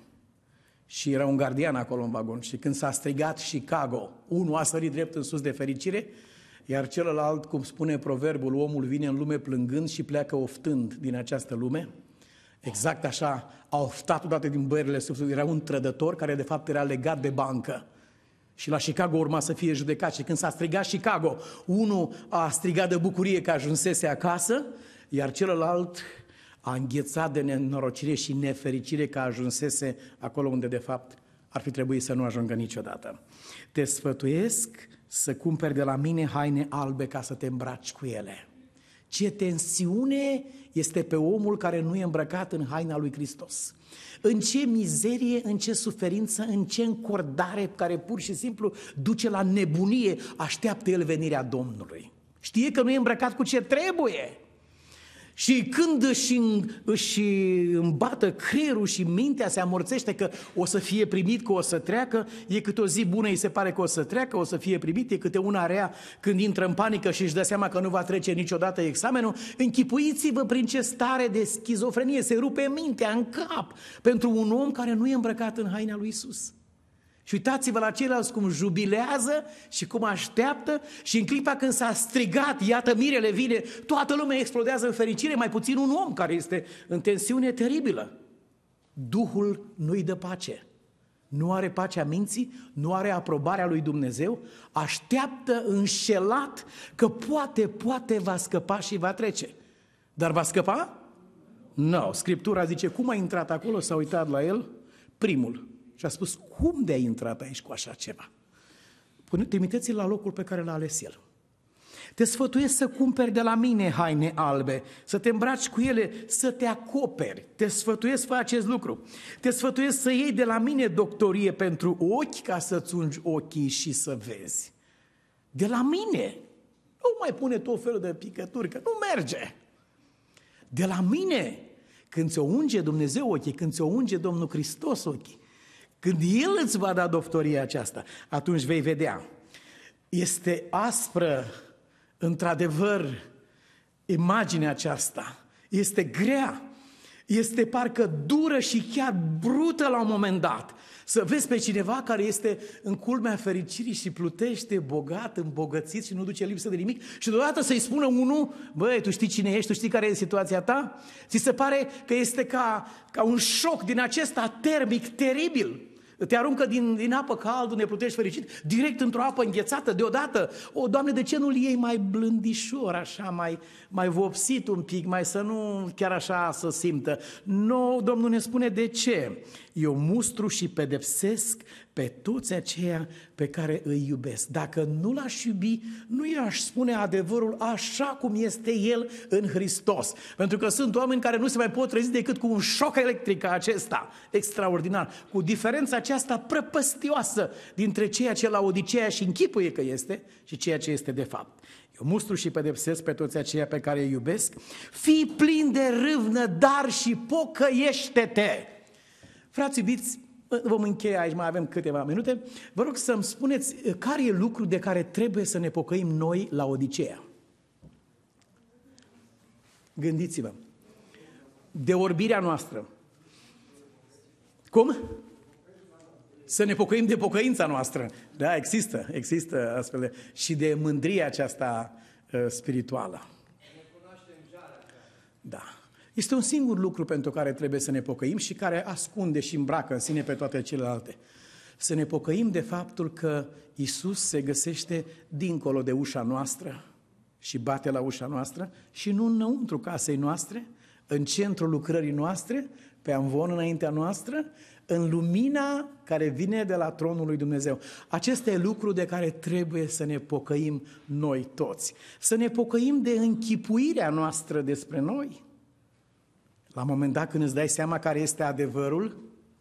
Și era un gardian acolo în vagon. Și când s-a strigat Chicago, unul a sărit drept în sus de fericire, iar celălalt, cum spune proverbul, omul vine în lume plângând și pleacă oftând din această lume. Exact așa a oftat odată din băierile sufletului. Era un trădător care de fapt era legat de bancă. Și la Chicago urma să fie judecat. Și când s-a strigat Chicago, unul a strigat de bucurie că ajunsese acasă, iar celălalt a înghețat de nenorocire și nefericire că ajunsese acolo unde de fapt ar fi trebuit să nu ajungă niciodată. Te sfătuiesc să cumperi de la mine haine albe ca să te îmbraci cu ele. Ce tensiune este pe omul care nu e îmbrăcat în haina lui Hristos. În ce mizerie, în ce suferință, în ce încordare care pur și simplu duce la nebunie, așteaptă el venirea Domnului. Știe că nu e îmbrăcat cu ce trebuie. Și când își, își îmbată creierul și mintea se amorțește că o să fie primit, că o să treacă, e câte o zi bună, îi se pare că o să treacă, o să fie primit, e câte una rea când intră în panică și își dă seama că nu va trece niciodată examenul. Închipuiți-vă prin ce stare de schizofrenie se rupe mintea în cap pentru un om care nu e îmbrăcat în haina lui Iisus. Și uitați-vă la ceilalți cum jubilează și cum așteaptă și în clipa când s-a strigat, iată mirele vine, toată lumea explodează în fericire, mai puțin un om care este în tensiune teribilă. Duhul nu-i dă pace. Nu are pacea minții, nu are aprobarea lui Dumnezeu, așteaptă înșelat că poate, poate va scăpa și va trece. Dar va scăpa? Nu. No. Scriptura zice, cum a intrat acolo, s-a uitat la el? Primul. Și a spus, cum de-ai intrat aici cu așa ceva? Trimiteți-l la locul pe care l-a ales el. Te sfătuiesc să cumperi de la mine haine albe, să te îmbraci cu ele, să te acoperi. Te sfătuiesc, fă acest lucru. Te sfătuiesc să iei de la mine doctorie pentru ochi, ca să-ți ungi ochii și să vezi. De la mine. Nu mai pune tot felul de picături, că nu merge. De la mine. Când ți-o unge Dumnezeu ochii, când ți-o unge Domnul Hristos ochii, când El îți va da doctoria aceasta, atunci vei vedea. Este aspră, într-adevăr, imaginea aceasta. Este grea, este parcă dură și chiar brută la un moment dat. Să vezi pe cineva care este în culmea fericirii și plutește bogat, îmbogățit și nu duce lipsă de nimic și deodată să-i spună unul, băi, tu știi cine ești, tu știi care e situația ta? Ți se pare că este ca, ca un șoc din acesta termic teribil. Te aruncă din, din apă caldă, unde plutești fericit, direct într-o apă înghețată, deodată. O, Doamne, de ce nu-l iei mai blândișor, așa, mai, mai vopsit un pic, mai să nu chiar așa să simtă? Nu, Domnul ne spune de ce. Eu mustru și pedepsesc pe toți aceia pe care îi iubesc. Dacă nu l-aș iubi, nu i-aș spune adevărul așa cum este el în Hristos. Pentru că sunt oameni care nu se mai pot trezi decât cu un șoc electric acesta, extraordinar, cu diferența aceasta prăpăstioasă dintre ceea ce la Odiseea și închipuie că este și ceea ce este de fapt. Eu mustru și pedepsesc pe toți aceia pe care îi iubesc. Fii plin de râvnă, dar și pocăiește-te. Frați iubiți, vom încheia aici, mai avem câteva minute. Vă rog să-mi spuneți care e lucru de care trebuie să ne pocăim noi la Odiseea. Gândiți-vă. De orbirea noastră. Cum? Să ne pocăim de pocăința noastră. Da, există, există astfel de... Și de mândria aceasta uh, spirituală. Da. Este un singur lucru pentru care trebuie să ne pocăim și care ascunde și îmbracă în sine pe toate celelalte. Să ne pocăim de faptul că Iisus se găsește dincolo de ușa noastră și bate la ușa noastră și nu înăuntru casei noastre, în centrul lucrării noastre, pe amvon înaintea noastră, în lumina care vine de la tronul lui Dumnezeu. Acesta e lucru de care trebuie să ne pocăim noi toți. Să ne pocăim de închipuirea noastră despre noi. La un moment dat, când îți dai seama care este adevărul,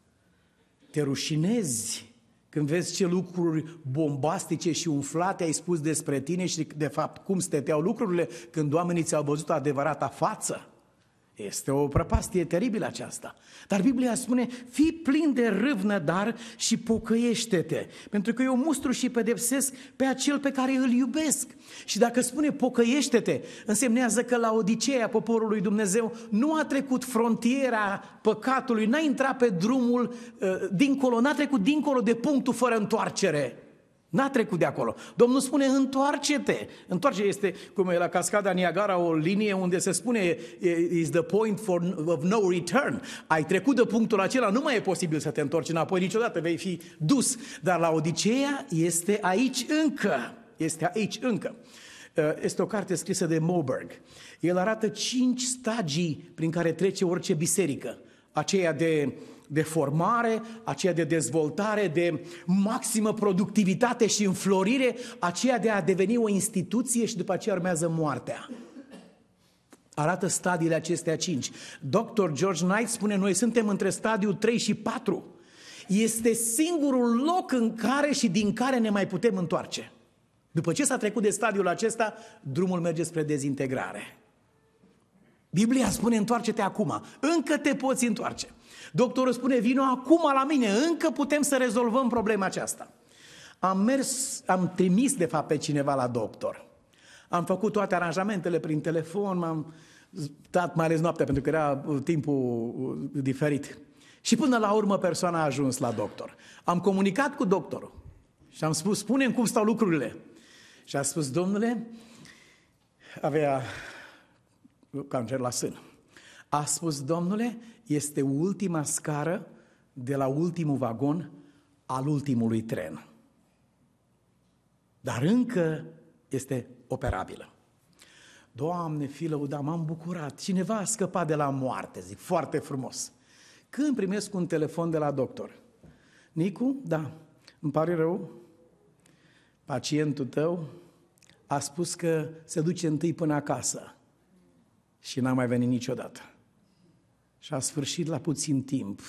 te rușinezi când vezi ce lucruri bombastice și umflate ai spus despre tine și de fapt cum stăteau lucrurile când oamenii ți-au văzut adevărata față. Este o prăpastie teribilă aceasta. Dar Biblia spune, fii plin de râvnă, dar și pocăiește-te. Pentru că eu mustru și pedepsesc pe acel pe care îl iubesc. Și dacă spune pocăiește-te, însemnează că la Odiseea poporului Dumnezeu nu a trecut frontiera păcatului, n-a intrat pe drumul uh, dincolo, n-a trecut dincolo de punctul fără întoarcere. N-a trecut de acolo. Domnul spune, întoarce-te. Întoarce este, cum e la cascada Niagara, o linie unde se spune is the point for, of no return. Ai trecut de punctul acela, nu mai e posibil să te întorci înapoi niciodată, vei fi dus. Dar la Odiseea este aici încă. Este aici încă. Este o carte scrisă de Moberg. El arată cinci stagii prin care trece orice biserică. Aceea de... de formare, aceea de dezvoltare, de maximă productivitate și înflorire, aceea de a deveni o instituție și după aceea urmează moartea. Arată stadiile acestea cinci. doctor George Knight spune, noi suntem între stadiul trei și patru. Este singurul loc în care și din care ne mai putem întoarce. După ce s-a trecut de stadiul acesta, drumul merge spre dezintegrare. Biblia spune, întoarce-te acum, încă te poți întoarce. Doctorul spune, vino acum la mine, încă putem să rezolvăm problema aceasta. Am mers, am trimis de fapt pe cineva la doctor. Am făcut toate aranjamentele prin telefon, m-am stat mai ales noaptea pentru că era timpul diferit. Și până la urmă persoana a ajuns la doctor. Am comunicat cu doctorul și am spus, spune-mi cum stau lucrurile. Și a spus, domnule, avea cancer la sân. A spus, domnule, este ultima scară de la ultimul vagon al ultimului tren. Dar încă este operabilă. Doamne, fi lăudat, m-am bucurat. Cineva a scăpat de la moarte, zic, foarte frumos. Când primesc un telefon de la doctor, Nicu, da, îmi pare rău, pacientul tău a spus că se duce întâi până acasă și n-a mai venit niciodată. Și a sfârșit la puțin timp,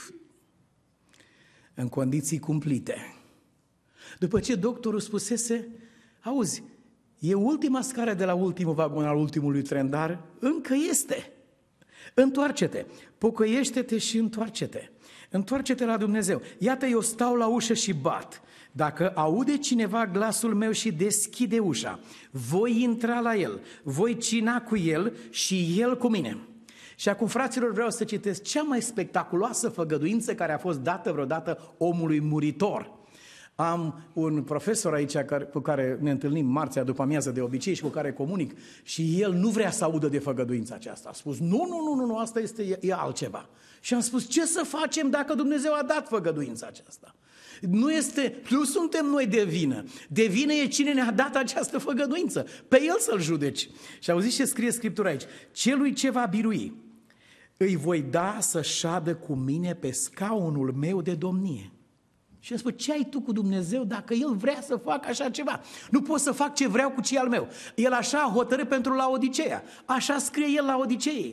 în condiții cumplite. După ce doctorul spusese, auzi, e ultima scară de la ultimul vagon al ultimului tren, dar încă este. Întoarce-te, pocăiește-te și întoarce-te. Întoarce-te la Dumnezeu. Iată, eu stau la ușă și bat. Dacă aude cineva glasul meu și deschide ușa, voi intra la el, voi cina cu el și el cu mine. Și acum, fraților, vreau să citesc cea mai spectaculoasă făgăduință care a fost dată vreodată omului muritor. Am un profesor aici cu care ne întâlnim marțea după amiază de obicei și cu care comunic și el nu vrea să audă de făgăduința aceasta. A spus, nu, nu, nu, nu, nu, asta este e altceva. Și am spus, ce să facem dacă Dumnezeu a dat făgăduința aceasta? Nu, este, nu suntem noi de vină. De vină e cine ne-a dat această făgăduință. Pe el să-l judeci. Și auziți ce scrie Scriptura aici? Celui ce va birui, îi voi da să șadă cu mine pe scaunul meu de domnie. Și îmi spune, ce ai tu cu Dumnezeu dacă El vrea să facă așa ceva? Nu pot să fac ce vreau cu ce al meu. El așa a hotărât pentru Laodiceea. Așa scrie El la Odiceei.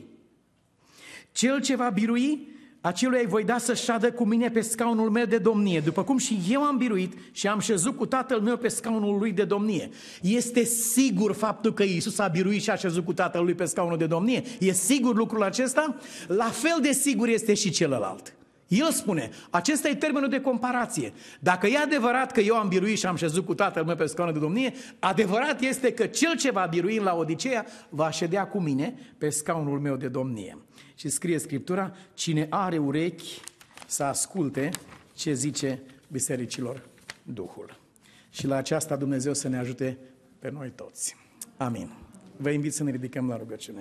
Cel ce va birui, acelui îi voi da să șadă cu mine pe scaunul meu de domnie, după cum și eu am biruit și am șezut cu Tatăl meu pe scaunul lui de domnie. Este sigur faptul că Iisus a biruit și a șezut cu Tatăl lui pe scaunul de domnie? E sigur lucrul acesta? La fel de sigur este și celălalt. El spune, acesta e termenul de comparație. Dacă e adevărat că eu am biruit și am șezut cu Tatăl meu pe scaunul de domnie, adevărat este că cel ce va birui în Laodiceea va ședea cu mine pe scaunul meu de domnie. Și scrie Scriptura, cine are urechi să asculte ce zice bisericilor Duhul. Și la aceasta Dumnezeu să ne ajute pe noi toți. Amin. Vă invit să ne ridicăm la rugăciune.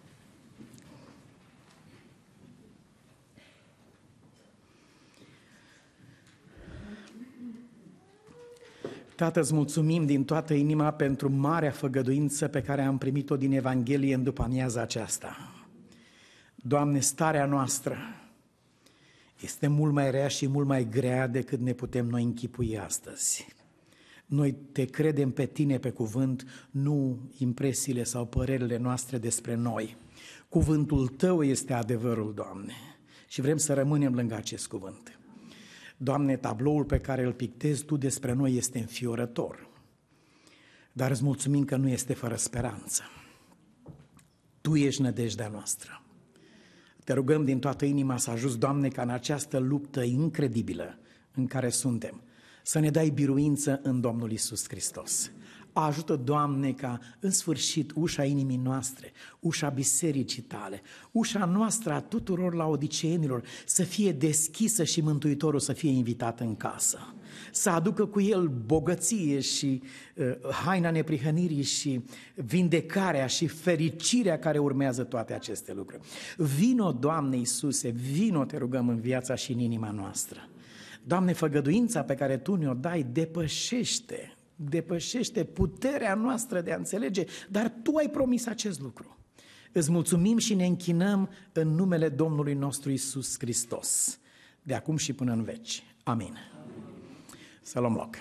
Tată, îți mulțumim din toată inima pentru marea făgăduință pe care am primit-o din Evanghelie în după amiaza aceasta. Doamne, starea noastră este mult mai rea și mult mai grea decât ne putem noi închipui astăzi. Noi te credem pe tine pe cuvânt, nu impresiile sau părerile noastre despre noi. Cuvântul tău este adevărul, Doamne, și vrem să rămânem lângă acest cuvânt. Doamne, tabloul pe care îl pictezi Tu despre noi este înfiorător, dar îți mulțumim că nu este fără speranță. Tu ești nădejdea noastră. Te rugăm din toată inima să ajuți, Doamne, ca în această luptă incredibilă în care suntem, să ne dai biruință în Domnul Iisus Hristos. Ajută, Doamne, ca în sfârșit ușa inimii noastre, ușa bisericii Tale, ușa noastră a tuturor laodiceenilor să fie deschisă și Mântuitorul să fie invitat în casă. Să aducă cu El bogăție și uh, haina neprihănirii și vindecarea și fericirea care urmează toate aceste lucruri. Vino, Doamne Iisuse, vino, te rugăm, în viața și în inima noastră. Doamne, făgăduința pe care Tu ne-o dai depășește, depășește puterea noastră de a înțelege, dar Tu ai promis acest lucru. Îți mulțumim și ne închinăm în numele Domnului nostru Iisus Hristos, de acum și până în veci. Amin. Să luăm loc.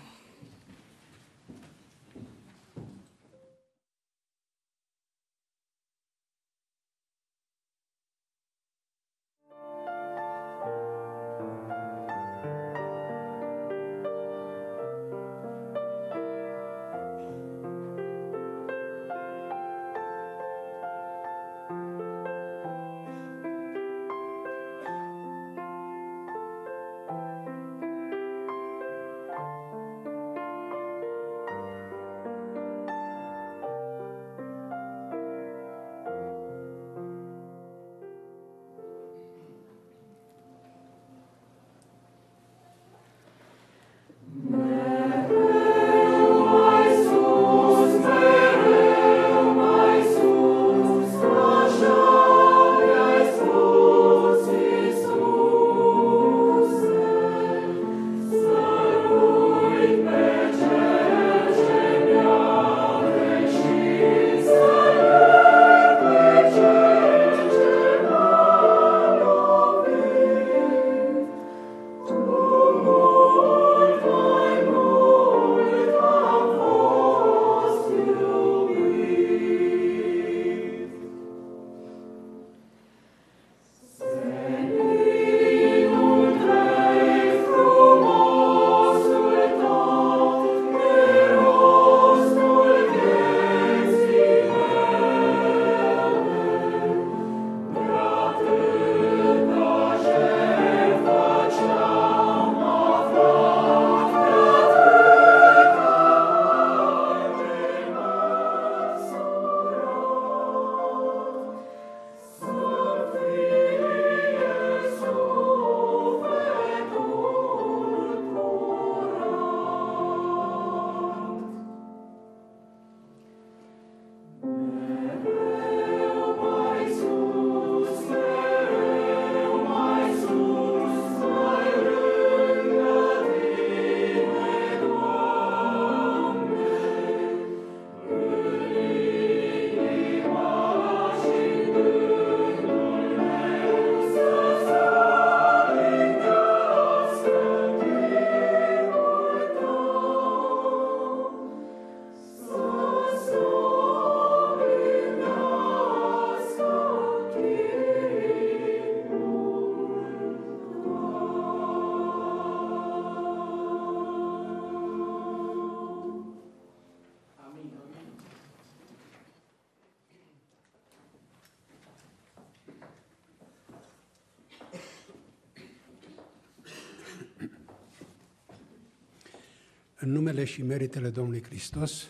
În numele și meritele Domnului Hristos,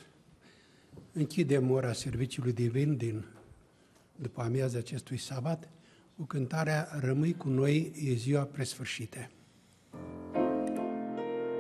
închidem ora serviciului divin din după amiaza acestui sabat cu cântarea Rămâi cu noi, e ziua presfârșită.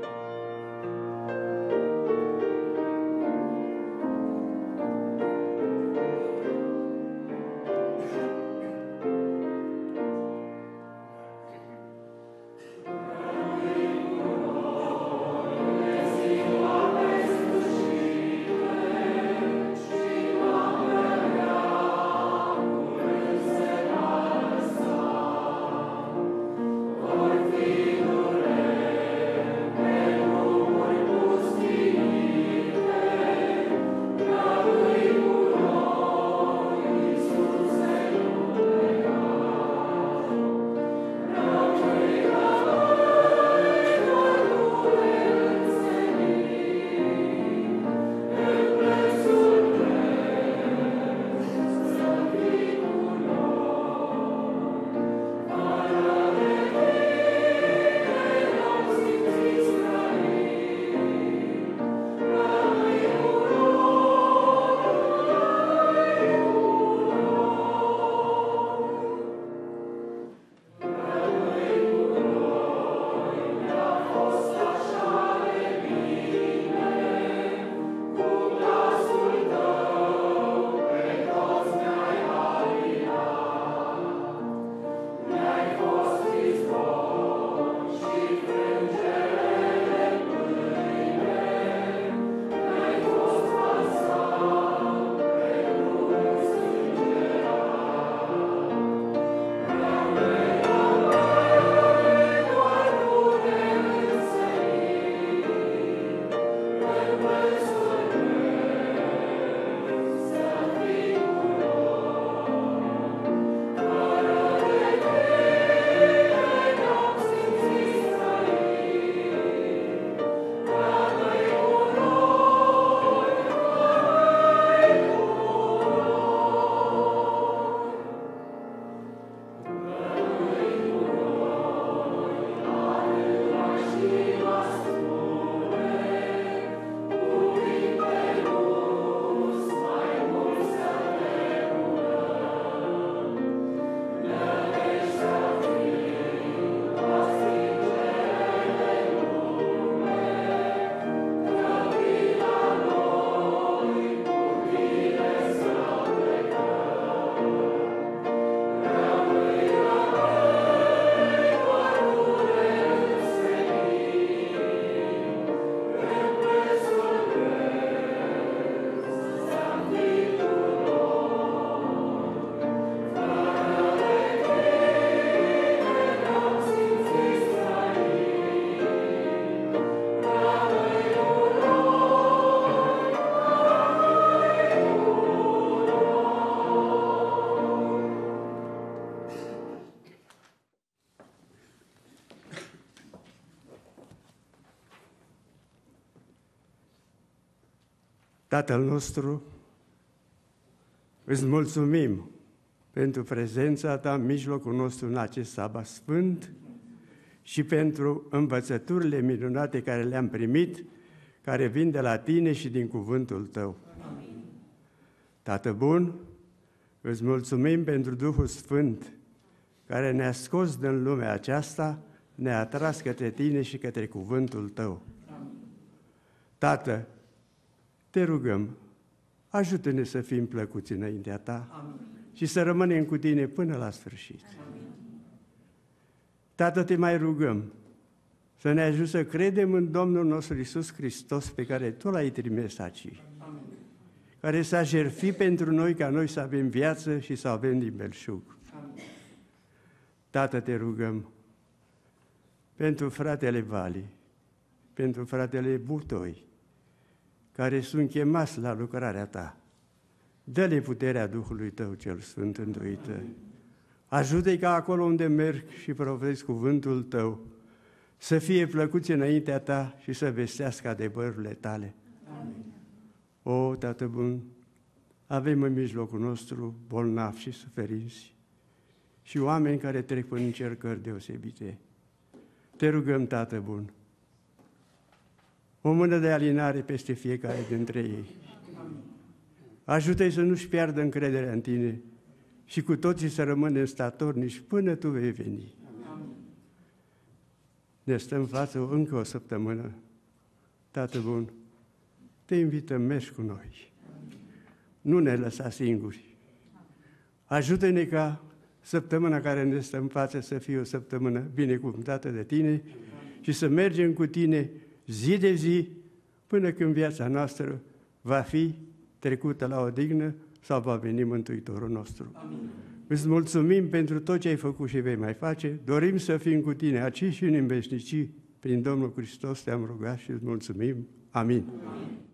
Tatăl nostru, îți mulțumim pentru prezența Ta în mijlocul nostru în acest sabat sfânt și pentru învățăturile minunate care le-am primit, care vin de la Tine și din cuvântul Tău. Amin. Tată bun, îți mulțumim pentru Duhul Sfânt, care ne-a scos din lumea aceasta, ne-a atras către Tine și către cuvântul Tău. Amin. Tată, Te rugăm, ajută-ne să fim plăcuți înaintea Ta. Amin. Și să rămânem cu Tine până la sfârșit. Amin. Tată, Te mai rugăm să ne ajut să credem în Domnul nostru Iisus Hristos, pe care Tu L-ai trimis aici, Amin. Care s-a jertfit pentru noi, ca noi să avem viață și să avem din belșug. Amin. Tată, Te rugăm pentru fratele Vali, pentru fratele Butoi, care sunt chemați la lucrarea Ta. Dă-le puterea Duhului Tău cel Sfânt Înduită. Ajută-i ca acolo unde merg și profezi cuvântul Tău, să fie plăcuți înaintea Ta și să vestească adevărurile Tale. Amin. O, Tată bun, avem în mijlocul nostru bolnavi și suferinți și oameni care trec prin încercări deosebite. Te rugăm, Tată bun, o mână de alinare peste fiecare dintre ei. Ajută-i să nu-și piardă încrederea în Tine și cu toții să rămânem statornici până Tu vei veni. Amin. Ne stă în față încă o săptămână. Tată bun, Te invităm, mergi cu noi. Nu ne lăsa singuri. Ajută-ne ca săptămâna care ne stă în față să fie o săptămână binecuvântată de Tine și să mergem cu Tine zi de zi până când viața noastră va fi trecută la odihnă sau va veni Mântuitorul nostru. Amin. Îți mulțumim pentru tot ce ai făcut și vei mai face. Dorim să fim cu Tine aici și în veșnicii. Prin Domnul Hristos Te-am rugat și îți mulțumim. Amin. Amin.